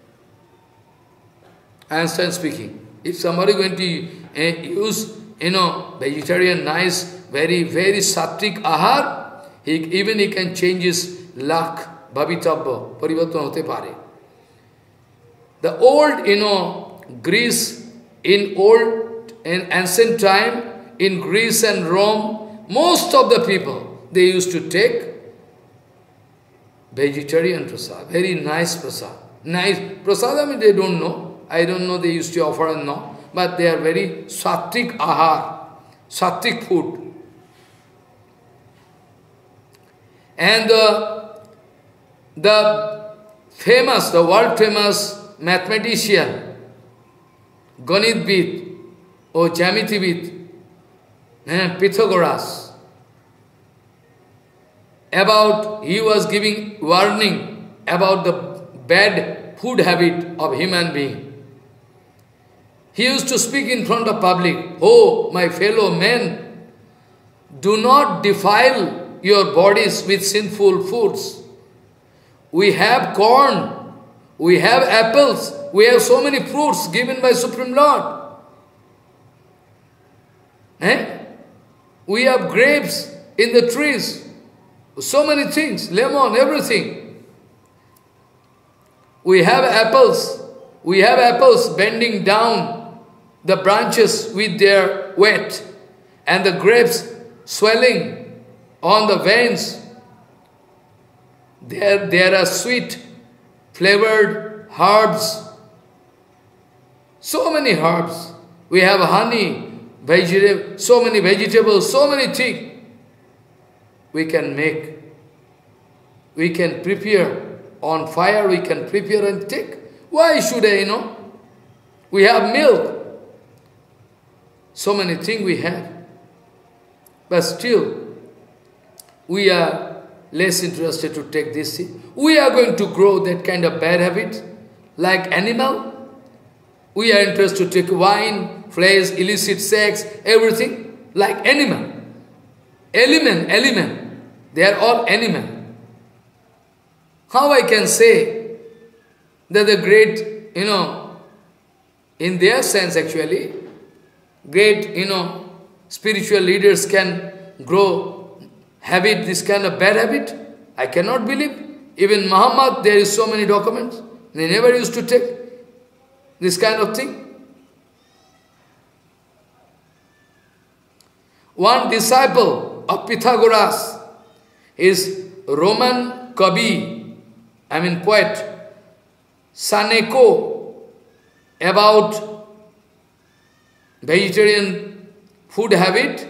Einstein speaking. If somebody going to use, vegetarian, nice, very, very sattvic ahar, even he can change his luck, bhavitabba, parivartan hote pare. The old, Greece, in ancient time, in Greece and Rome, most of the people, they used to take vegetarian prasad, very nice prasad. Nice prasad, they don't know. I don't know they used to offer or not, but they are very sattvic ahar, sattvic food. And the world famous mathematician, Ganitvid or Jyamithivid, Pythagoras, he was giving warning about the bad food habit of human being. He used to speak in front of public, "Oh, my fellow men, do not defile your bodies with sinful foods. We have corn, we have apples, we have so many fruits given by Supreme Lord. We have grapes in the trees, so many things, lemon, everything. We have apples bending down the branches with their weight, and the grapes swelling on the veins. There are sweet, flavored herbs, so many herbs. We have honey, so many vegetables, so many things. We can make, we can prepare on fire, we can prepare and take. Why should I, We have milk. So many things we have. But still, we are less interested to take this thing. We are going to grow that kind of bad habit, like animal. We are interested to take wine, flesh, illicit sex, everything, like animal. Element. They are all animal. How I can say that the great, in their sense actually, great, spiritual leaders can grow habit, this kind of bad habit? I cannot believe. Even Muhammad, there is so many documents. They never used to take this kind of thing. One disciple of Pythagoras is Roman poet, Seneca, about vegetarian food habit.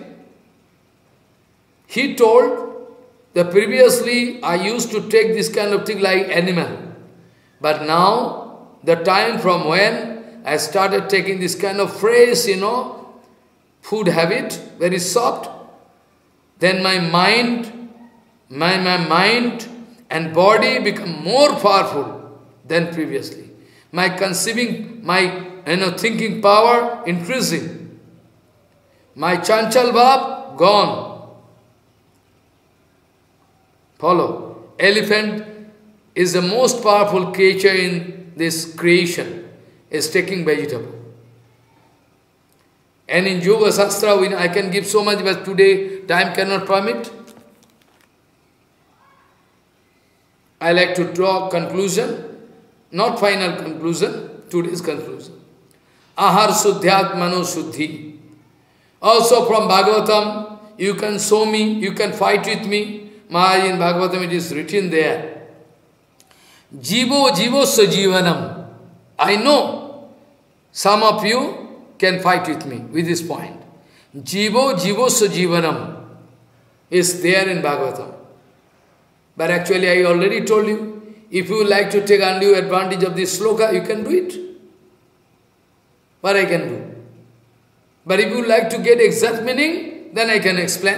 He told that previously I used to take this kind of thing like animal. But now, the time from when I started taking this kind of phrase, food habit, very soft, then my mind and body become more powerful than previously. My conceiving, my thinking power increasing. My chanchal bhav gone. Follow. Elephant is the most powerful creature in this creation, is taking vegetable. And in Yoga Shastra, I can give so much, but today time cannot permit. I like to draw conclusion, not final conclusion, today's conclusion. Ahar Suddhyat Mano Suddhi. Also from Bhagavatam, you can show me, you can fight with me. Maharaj, in Bhagavatam it is written there. Jivo jivo sajivanam. I know some of you can fight with me with this point. Jivo jivo sajivanam is there in Bhagavatam. But actually I already told you, if you like to take undue advantage of this sloka, you can do it. What I can do? But if you like to get exact meaning, then I can explain.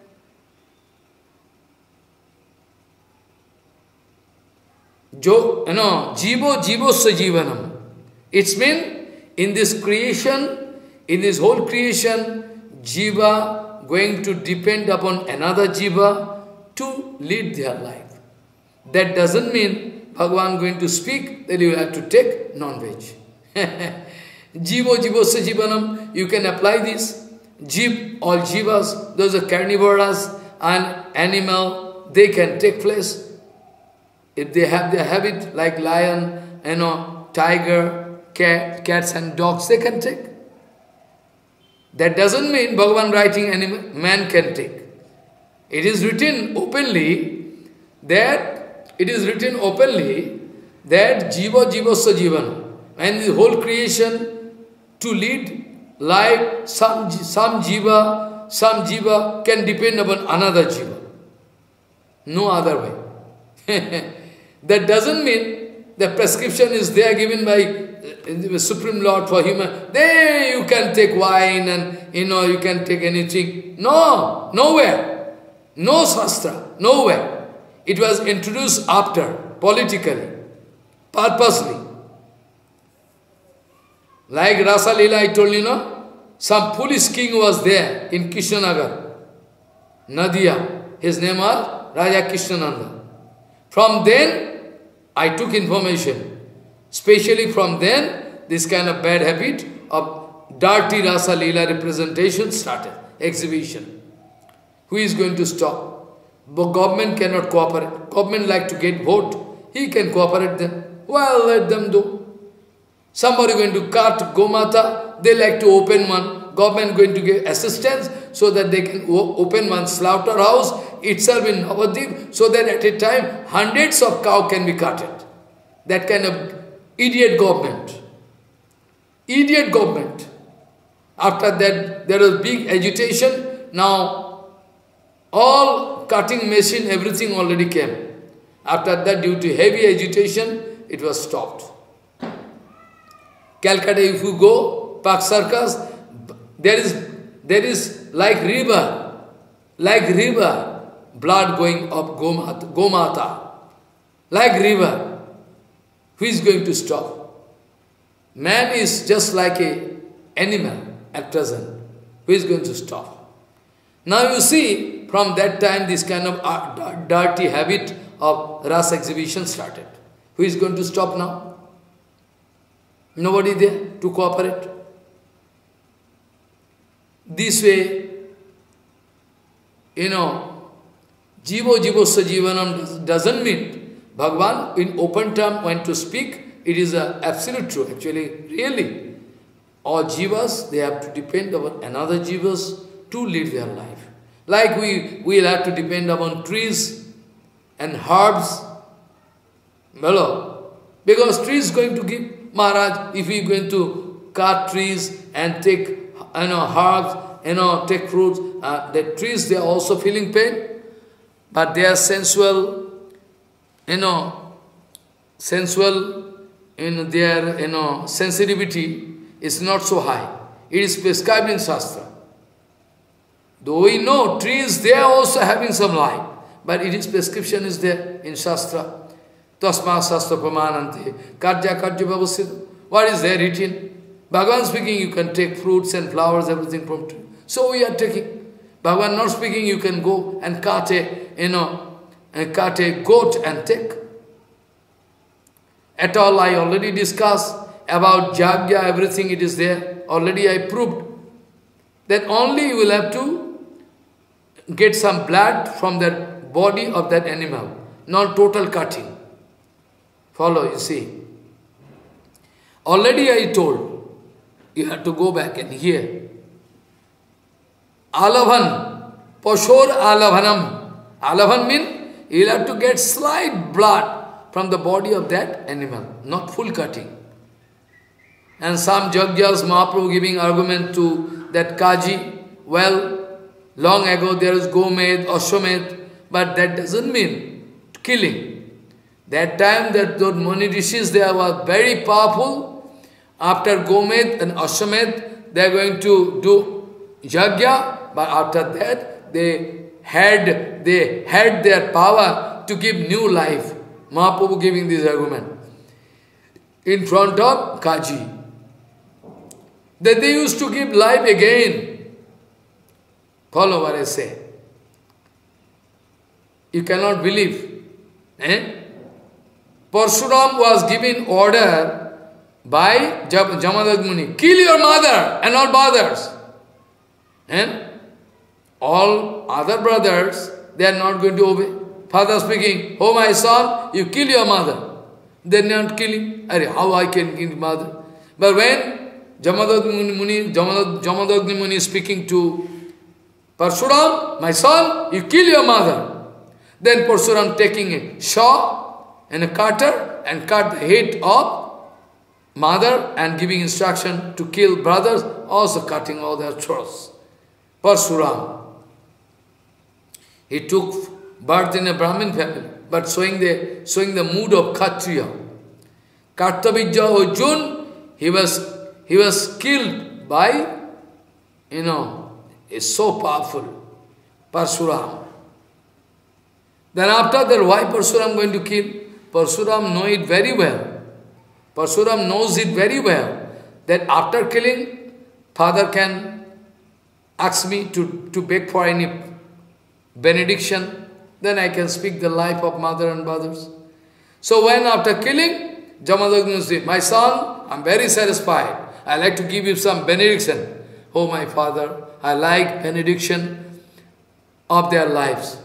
Jivo jivo sajivanam. It's mean in this creation, in this whole creation, jiva going to depend upon another jiva to lead their life. That doesn't mean Bhagavan going to speak that you have to take non-veg. Jivo jivo sajivanam, you can apply this. Jiv, all jivas, those are carnivorous and animal, they can take flesh. If they have their habit like lion, tiger, cats and dogs, they can take. That doesn't mean Bhagavan writing animal, man can take. It is written openly that jiva jiva sajivan, and the whole creation to lead life, some jiva can depend upon another jiva. No other way. That doesn't mean the prescription is there given by the Supreme Lord for human. There you can take wine and you can take anything. No, nowhere. No Shastra, nowhere. It was introduced after, politically, purposely. Like Rasa Leela, I told you, some foolish king was there in Krishnanagar, Nadia. His name was Raja Krishnananda. From then, I took information. Especially from then, this kind of bad habit of dirty Rasa Leela representation started, exhibition. Who is going to stop? But government cannot cooperate. Government like to get vote. He can cooperate them. Well, let them do. Somebody going to cut Gomata, they like to open one. Government going to give assistance so that they can open one slaughterhouse itself in Navadvip, so that at a time hundreds of cows can be cutted. That kind of idiot government. Idiot government. After that, there was big agitation. Now, all cutting machine, everything already came. After that, due to heavy agitation, it was stopped. Calcutta, if you go, Park Circus, there is like river, blood going up Gomata, like river. Who is going to stop? Man is just like an animal at present. Who is going to stop? Now you see, from that time this kind of dirty habit of Rasa exhibition started. Who is going to stop now? Nobody there to cooperate. This way, jivo jivo sajivanam doesn't mean Bhagavan in open term when to speak, it is absolute truth. Actually, really, all jivas, they have to depend upon another jivas to live their life. Like we will have to depend upon trees and herbs. Hello. Because tree is going to give, Maharaj, if we are going to cut trees and take herbs, take fruits, the trees, they are also feeling pain, but their sensual in their sensitivity is not so high. It is prescribed in Shastra. Though we know trees, they are also having some light, but it is prescription is there in Shastra. Tasma Shastra Pramanante, Karja Bhavasita. What is there written? Bhagavan speaking, you can take fruits and flowers, everything from tree. So we are taking. Bhagavan not speaking, you can go and cut a goat and take. At all, I already discussed about Jagya, everything it is there. Already I proved that only you will have to get some blood from that body of that animal, not total cutting. Follow, you see. Already I told, you have to go back and hear. Alavan, Pashor Alavanam. Alavan means you'll have to get slight blood from the body of that animal, not full cutting. And some Jagjas Mahaprabhu giving argument to that Kaji, well, long ago there is Gomed, Ashwamed, but that doesn't mean killing. That time that those Muni Rishis, they were very powerful. After Gomed and Ashwamed, they are going to do Yajna, but after that, they had their power to give new life. Mahaprabhu giving this argument in front of Kaji. That they used to give life again. Follow what I say. You cannot believe. Parshuram was given order by Jamadagni Muni, kill your mother and all brothers. And all other brothers, they are not going to obey. Father speaking, oh my son, you kill your mother. They are not killing. How I can kill mother? But when Jamadagni Muni is speaking to Parshuram, my son, you kill your mother. Then Parshuram taking a saw and a cutter and cut the head of mother and giving instruction to kill brothers, also cutting all their throats. Parshuram. He took birth in a Brahmin family, but showing the mood of Kshatriya. Kartavijja Arjun, he was killed by, is so powerful, Parshuram. Then after that, why Parshuram going to kill? Parshuram know it very well. Parshuram knows it very well, that after killing, father can ask me to beg for any benediction, then I can speak the life of mother and brothers. So when after killing, Jamadagni said, my son, I am very satisfied. I like to give you some benediction. Oh my father, I like benediction of their lives.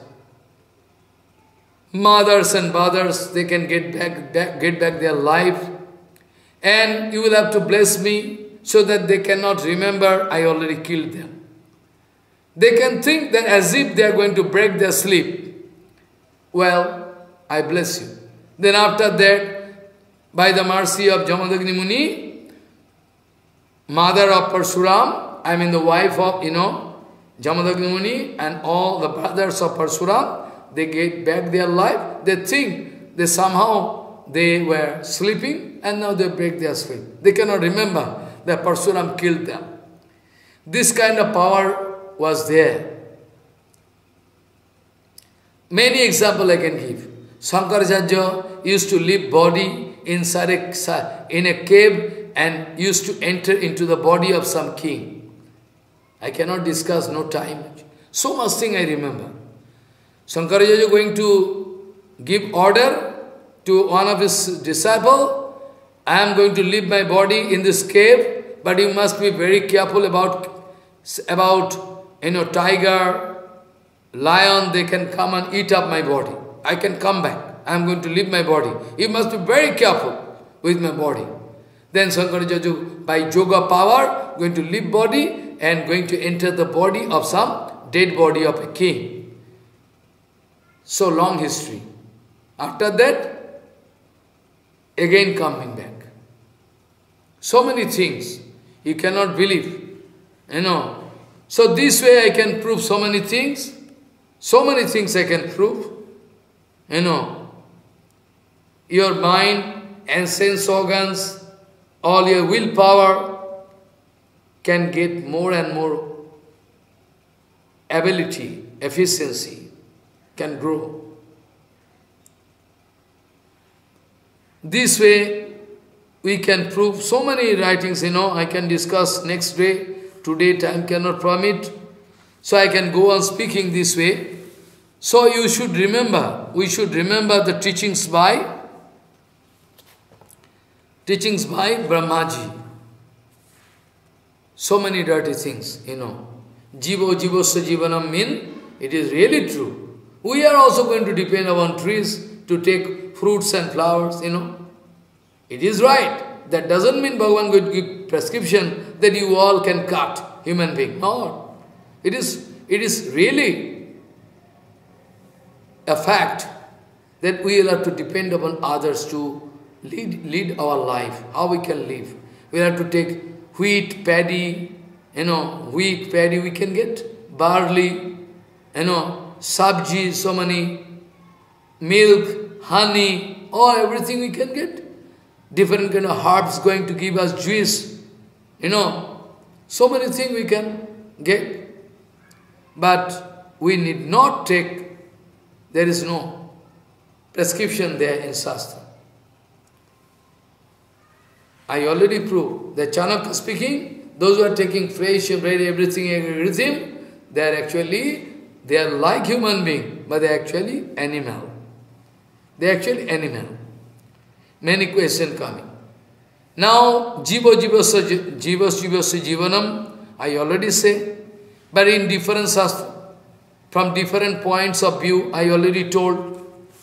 Mothers and brothers, they can get back their life. And you will have to bless me so that they cannot remember I already killed them. They can think that as if they are going to break their sleep. Well, I bless you. Then after that, by the mercy of Jamadagni Muni, mother of Parshuram, I mean the wife of, Jamadagni Muni and all the brothers of Parshuram, they get back their life. They think they somehow they were sleeping and now they break their sleep. They cannot remember that Parshuram killed them. This kind of power was there. Many examples I can give. Shankaracharya used to leave body inside in a cave and used to enter into the body of some king. I cannot discuss, no time. So much thing I remember. Shankaracharya going to give order to one of his disciples, I am going to leave my body in this cave, but you must be very careful about tiger, lion, they can come and eat up my body. I can come back. I am going to leave my body. You must be very careful with my body. Then Shankaracharya, by yoga power, going to leave body and going to enter the body of some dead body of a king. So long history. After that, again coming back. So many things. You cannot believe. So this way I can prove so many things. So many things I can prove. Your mind and sense organs, all your willpower can get more and more ability, efficiency, can grow. This way we can prove so many writings, I can discuss next day. Today time cannot permit. So I can go on speaking this way. So you should remember, we should remember the teachings by Brahmaji. So many dirty things, Jivo jivosya jivanam mean, it is really true. We are also going to depend upon trees to take fruits and flowers, It is right. That doesn't mean Bhagavan going to give prescription that you all can cut human being. No. It is really a fact that we will have to depend upon others to lead our life, how we can live. We have to take wheat, paddy, wheat, paddy we can get, barley, sabji, so many, milk, honey, everything we can get. Different kind of herbs going to give us juice, so many things we can get. But we need not take, there is no prescription there in Shastra. I already proved that Chanakya speaking, those who are taking fresh bread, everything, they are like human being, but they are actually animal. They are actually animal. Many questions coming. Now, jivasya jivanam, I already say, but in different Shastra, from different points of view, I already told.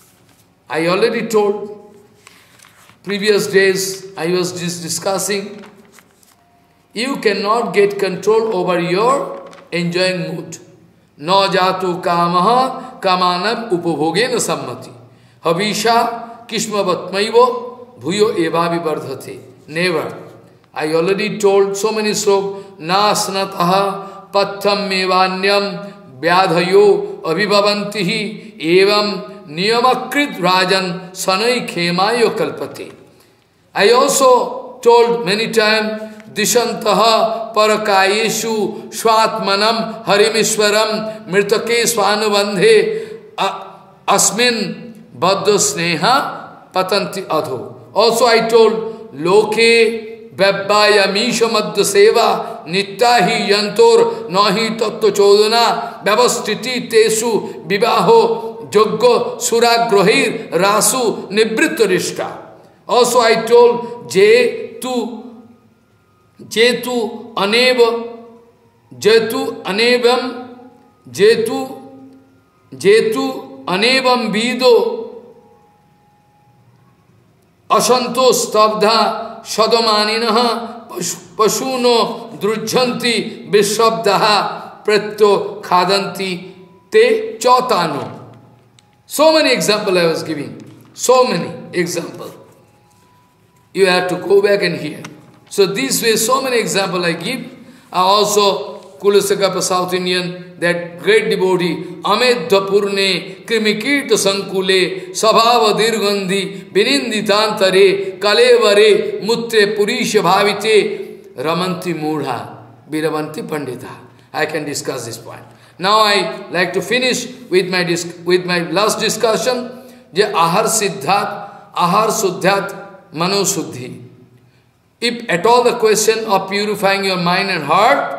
Previous days, I was just discussing, you cannot get control over your enjoying mood. Na jatu kamaha kamanam upabhogena sammati. Havisha kishmavatmaivo bhuyo evavi vardhate. Never. I already told so many slok, na snataha pattham mevanyam vyadhayo abhibhavantihi evam niyamakrit rajan sanai khemayo kalpate. I also told many times, dishantaha parakayeshu swatmanam harimishwaram mritake swanubandhe asmin baddha sneha patanti adho. Also I told, loke Vabbaya misha madhya seva nittahi yantor nahi tattva chodana vyavastiti tesu vivaho joggo suragrohir rasu nivrittarishta. Also I told, jetu anevam vido asanto stabdha shadamaninaha pasuno drujjanti vishabdaha pratyo khadanti te chautano. So many examples I was giving. So many examples. You have to go back and hear. So this way, so many examples I give. Also, Kulasakapa, South Indian, that great devotee, Amedhapurne, Krimikirta Sankule, Sabhava Dirgandhi, Bininditantare, Kalevare, Mutte Purisha Bhavite, Ramanti Mudha, Biravanti Pandita. I can discuss this point. Now I like to finish with my last discussion, Je Ahar Siddhat, Ahar Suddhat, Mano Suddhi. If at all the question of purifying your mind and heart,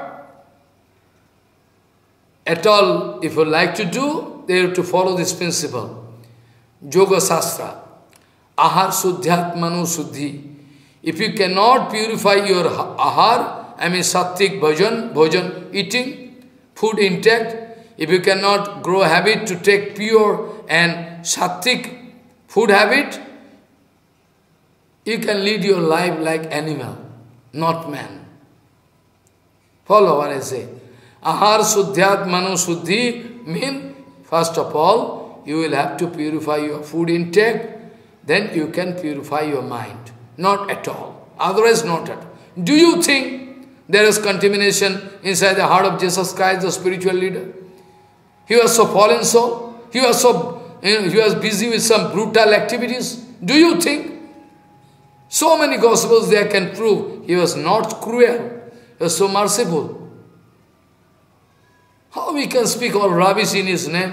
at all, if you like to do, they have to follow this principle. Yoga Shastra. Ahar Suddhyat Manu Suddhi. If you cannot purify your ahar, I mean sattik bhojan, eating, food intake, if you cannot grow habit to take pure and sattik food habit, you can lead your life like animal, not man. Follow what I say. Ahar Suddhyat Manu Suddhi means, first of all, you will have to purify your food intake, then you can purify your mind. Not at all. Otherwise, not at all. Do you think there is contamination inside the heart of Jesus Christ, the spiritual leader? He was so fallen soul. He was busy with some brutal activities. Do you think? So many Gospels there can prove he was not cruel. He was so merciful. How we can speak all rubbish in his name?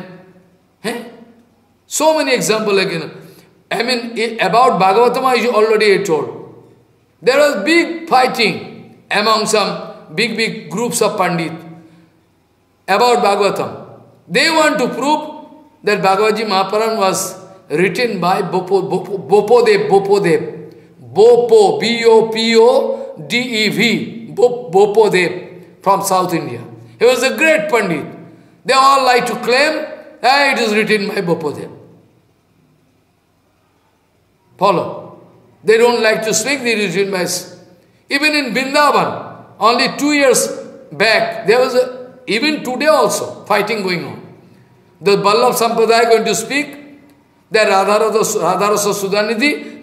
So many examples again. I mean, about Bhagavatam I already told. There was big fighting among some big groups of Pandit about Bhagavatam. They want to prove that Bhagavad Gita Mahapuran was written by Bopodev. Bopo, B-O-P-O-D-E-V, Bopodev from South India. He was a great Pandit. They all like to claim, it is written by Bopodev. Follow. They don't like to speak, it is written by... Even in Vrindavan, only 2 years back, there was even today also, fighting going on. The Vallabh Sampradaya going to speak, that Radharasa Sudhanidhi,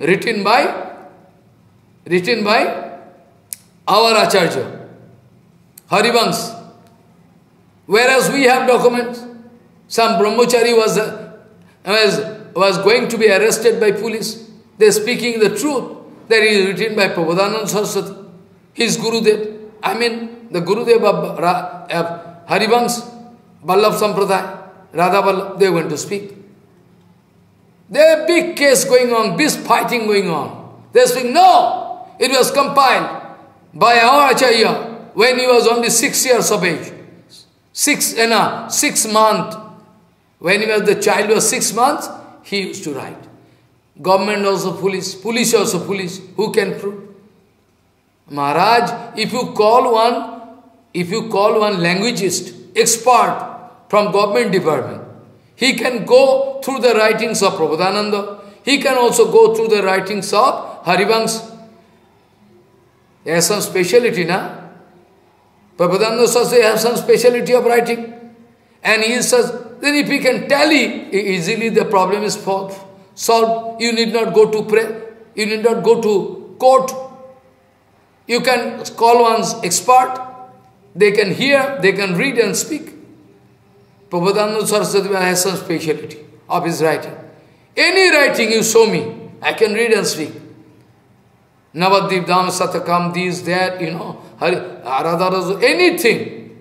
written by our Acharya, Harivans. Whereas we have documents. Some brahmachari was going to be arrested by police. They are speaking the truth. That is written by Prabodhananda Saraswati, his Gurudev. I mean, the Gurudev of Harivans, Vallabh Sampradaya, Radha Vallabh, they are going to speak. There is a big case going on, big fighting going on. They are speaking, no, it was compiled by our Acharya when he was only 6 years of age. 6 months. When the child was 6 months, he used to write. Government also police also police. Who can prove? Maharaj, if you call one languagist, expert from government department, he can go through the writings of Prabodhananda. He can also go through the writings of Harivans. There has some speciality, na? Prabodhananda Saraswati has some speciality of writing. And he says, then if he can tally, easily the problem is solved. You need not go to pray. You need not go to court. You can call one's expert. They can hear, they can read and speak. Prabodhananda Saraswati has some speciality of his writing. Any writing you show me, I can read and speak. Navadip Dham Satakam, these, that, Radha, anything.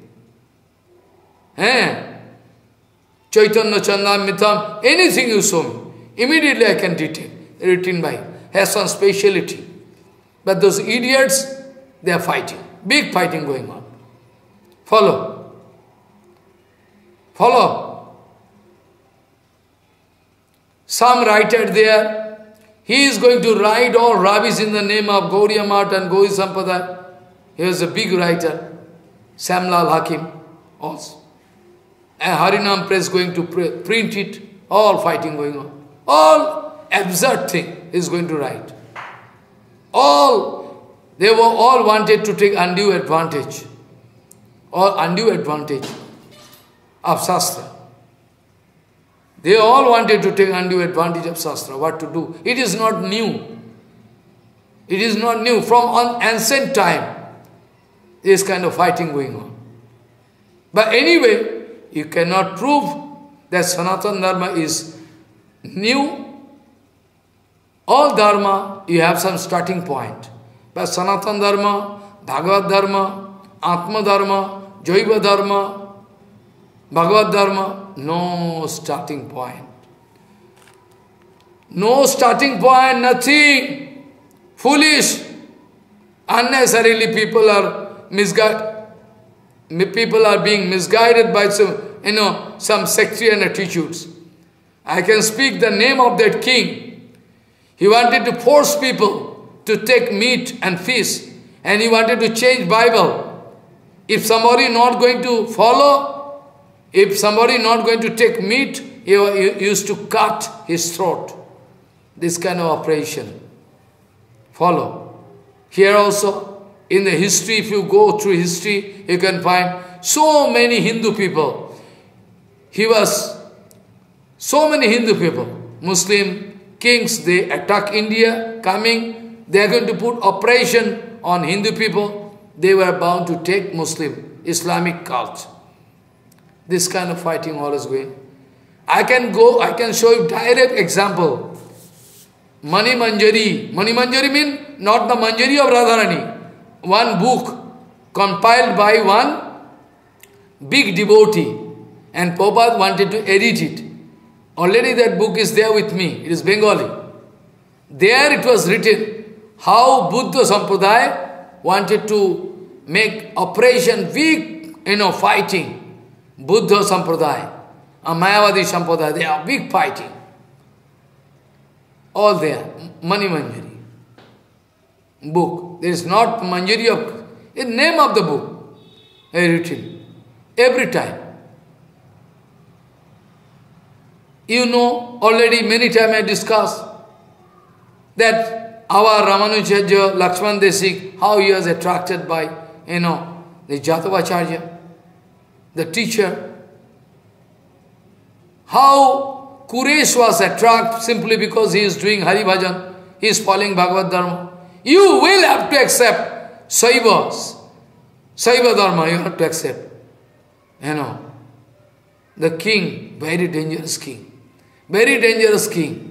Chaitanya Chandam Mitham, anything you show me, immediately I can detail. Written by, has some speciality. But those idiots, they are fighting. Big fighting going on. Follow. Some writer there, he is going to write all rubbish in the name of Gauriya Math and Gauri Sampadaya. He was a big writer, Samlal Hakim also. And Harinam Press going to print it, all fighting going on. All absurd thing is going to write. They were all wanted to take undue advantage. Or undue advantage of Shastra. They all wanted to take undue advantage of Shastra. What to do? It is not new. It is not new. From ancient time, this kind of fighting going on. But anyway, you cannot prove that Sanatana Dharma is new. All Dharma, you have some starting point. But Sanatana Dharma, Bhagavad Dharma, Atma Dharma, Jaiva Dharma, Bhagavad Dharma, no starting point. No starting point, nothing. Foolish. Unnecessarily people are misguided. People are being misguided by some sectarian attitudes. I can speak the name of that king. He wanted to force people to take meat and fish, and he wanted to change Bible. If somebody not going to follow, if somebody not going to take meat, he used to cut his throat. This kind of operation. Follow. Here also, in the history, if you go through history, you can find so many Hindu people. So many Hindu people, Muslim kings, they attack India, coming, they are going to put oppression on Hindu people. They were bound to take Muslim, Islamic cult. This kind of fighting always going. I can show you direct example. Mani Manjari. Mani Manjari means not the Manjari of Radharani. One book compiled by one big devotee, and Prabhupada wanted to edit it. Already that book is there with me. It is Bengali. There it was written how Buddha Sampradaya wanted to make operation weak, fighting. Buddha Sampradaya, a Mayavadi Sampradaya, they are big fighting. All there. Mani Manjari. Book. There is not Manjari of... the name of the book is written. Every time. You know, already many times I discussed that our Ramanujacharya, Lakshman Desik, how he was attracted by, the Jatavacharya. the teacher, how Kuresh was attracted simply because he is doing Hari Bhajan, he is following Bhagavad Dharma. You will have to accept Saivas, Saiva Dharma, you have to accept. You know, the king, very dangerous king, very dangerous king,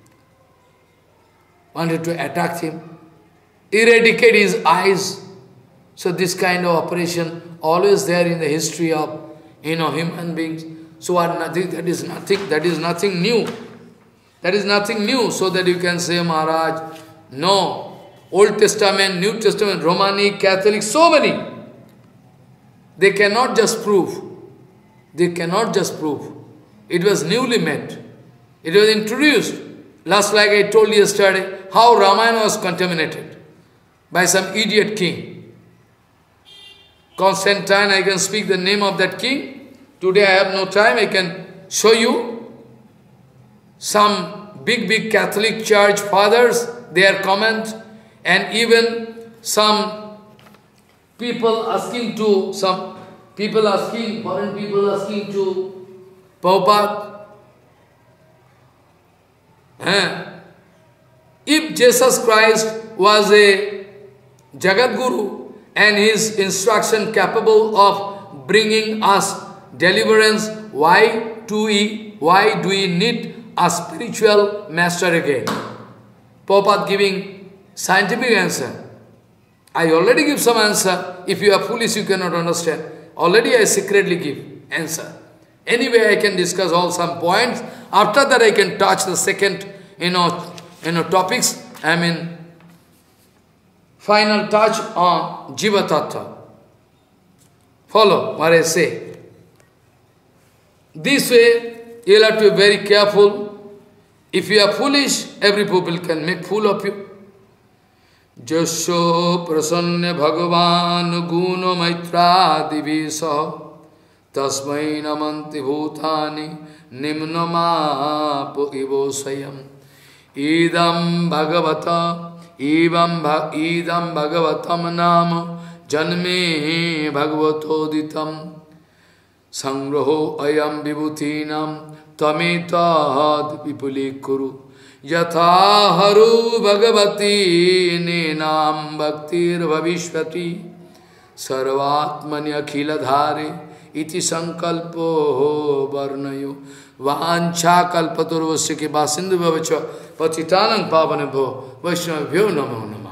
wanted to attack him, eradicate his eyes. So this kind of operation always there in the history of, human beings. So that is nothing new. That is nothing new, so that you can say, Maharaj, no, Old Testament, New Testament, Romani, Catholic, so many. They cannot just prove. They cannot just prove. It was newly made. It was introduced. Last, like I told you yesterday, how Ramayana was contaminated by some idiot king. Constantine, I can speak the name of that king. Today I have no time, I can show you some big Catholic church fathers, their comment, and even some people asking, foreign people asking to Prabhupada, if Jesus Christ was a Jagat Guru and his instruction capable of bringing us deliverance, why do we need a spiritual master again? Prabhupada giving scientific answer. I already give some answer. If you are foolish, you cannot understand. Already I secretly give answer. Anyway, I can discuss all some points. After that, I can touch the second, topics. I mean, final touch on Jiva Tattva. Follow what I say. This way, you will have to be very careful. If you are foolish, every people can make fool of you. Jasho prasanne bhagavan guno maitra divisa tasmai namanti bhutani nimnamapo ivosayam idam bhagavatam nama janme bhagavatoditam sangraho ayam vibhutinam tametad vipuli kuru yatha haru bhagavati nenam bhaktir bhavishvati sarvatmani akhila dhare iti sankalpo varnayo vancha kalpaturvasya ke basindu bhavacha patitanang pavanebho vaishnavabhyo namo namo.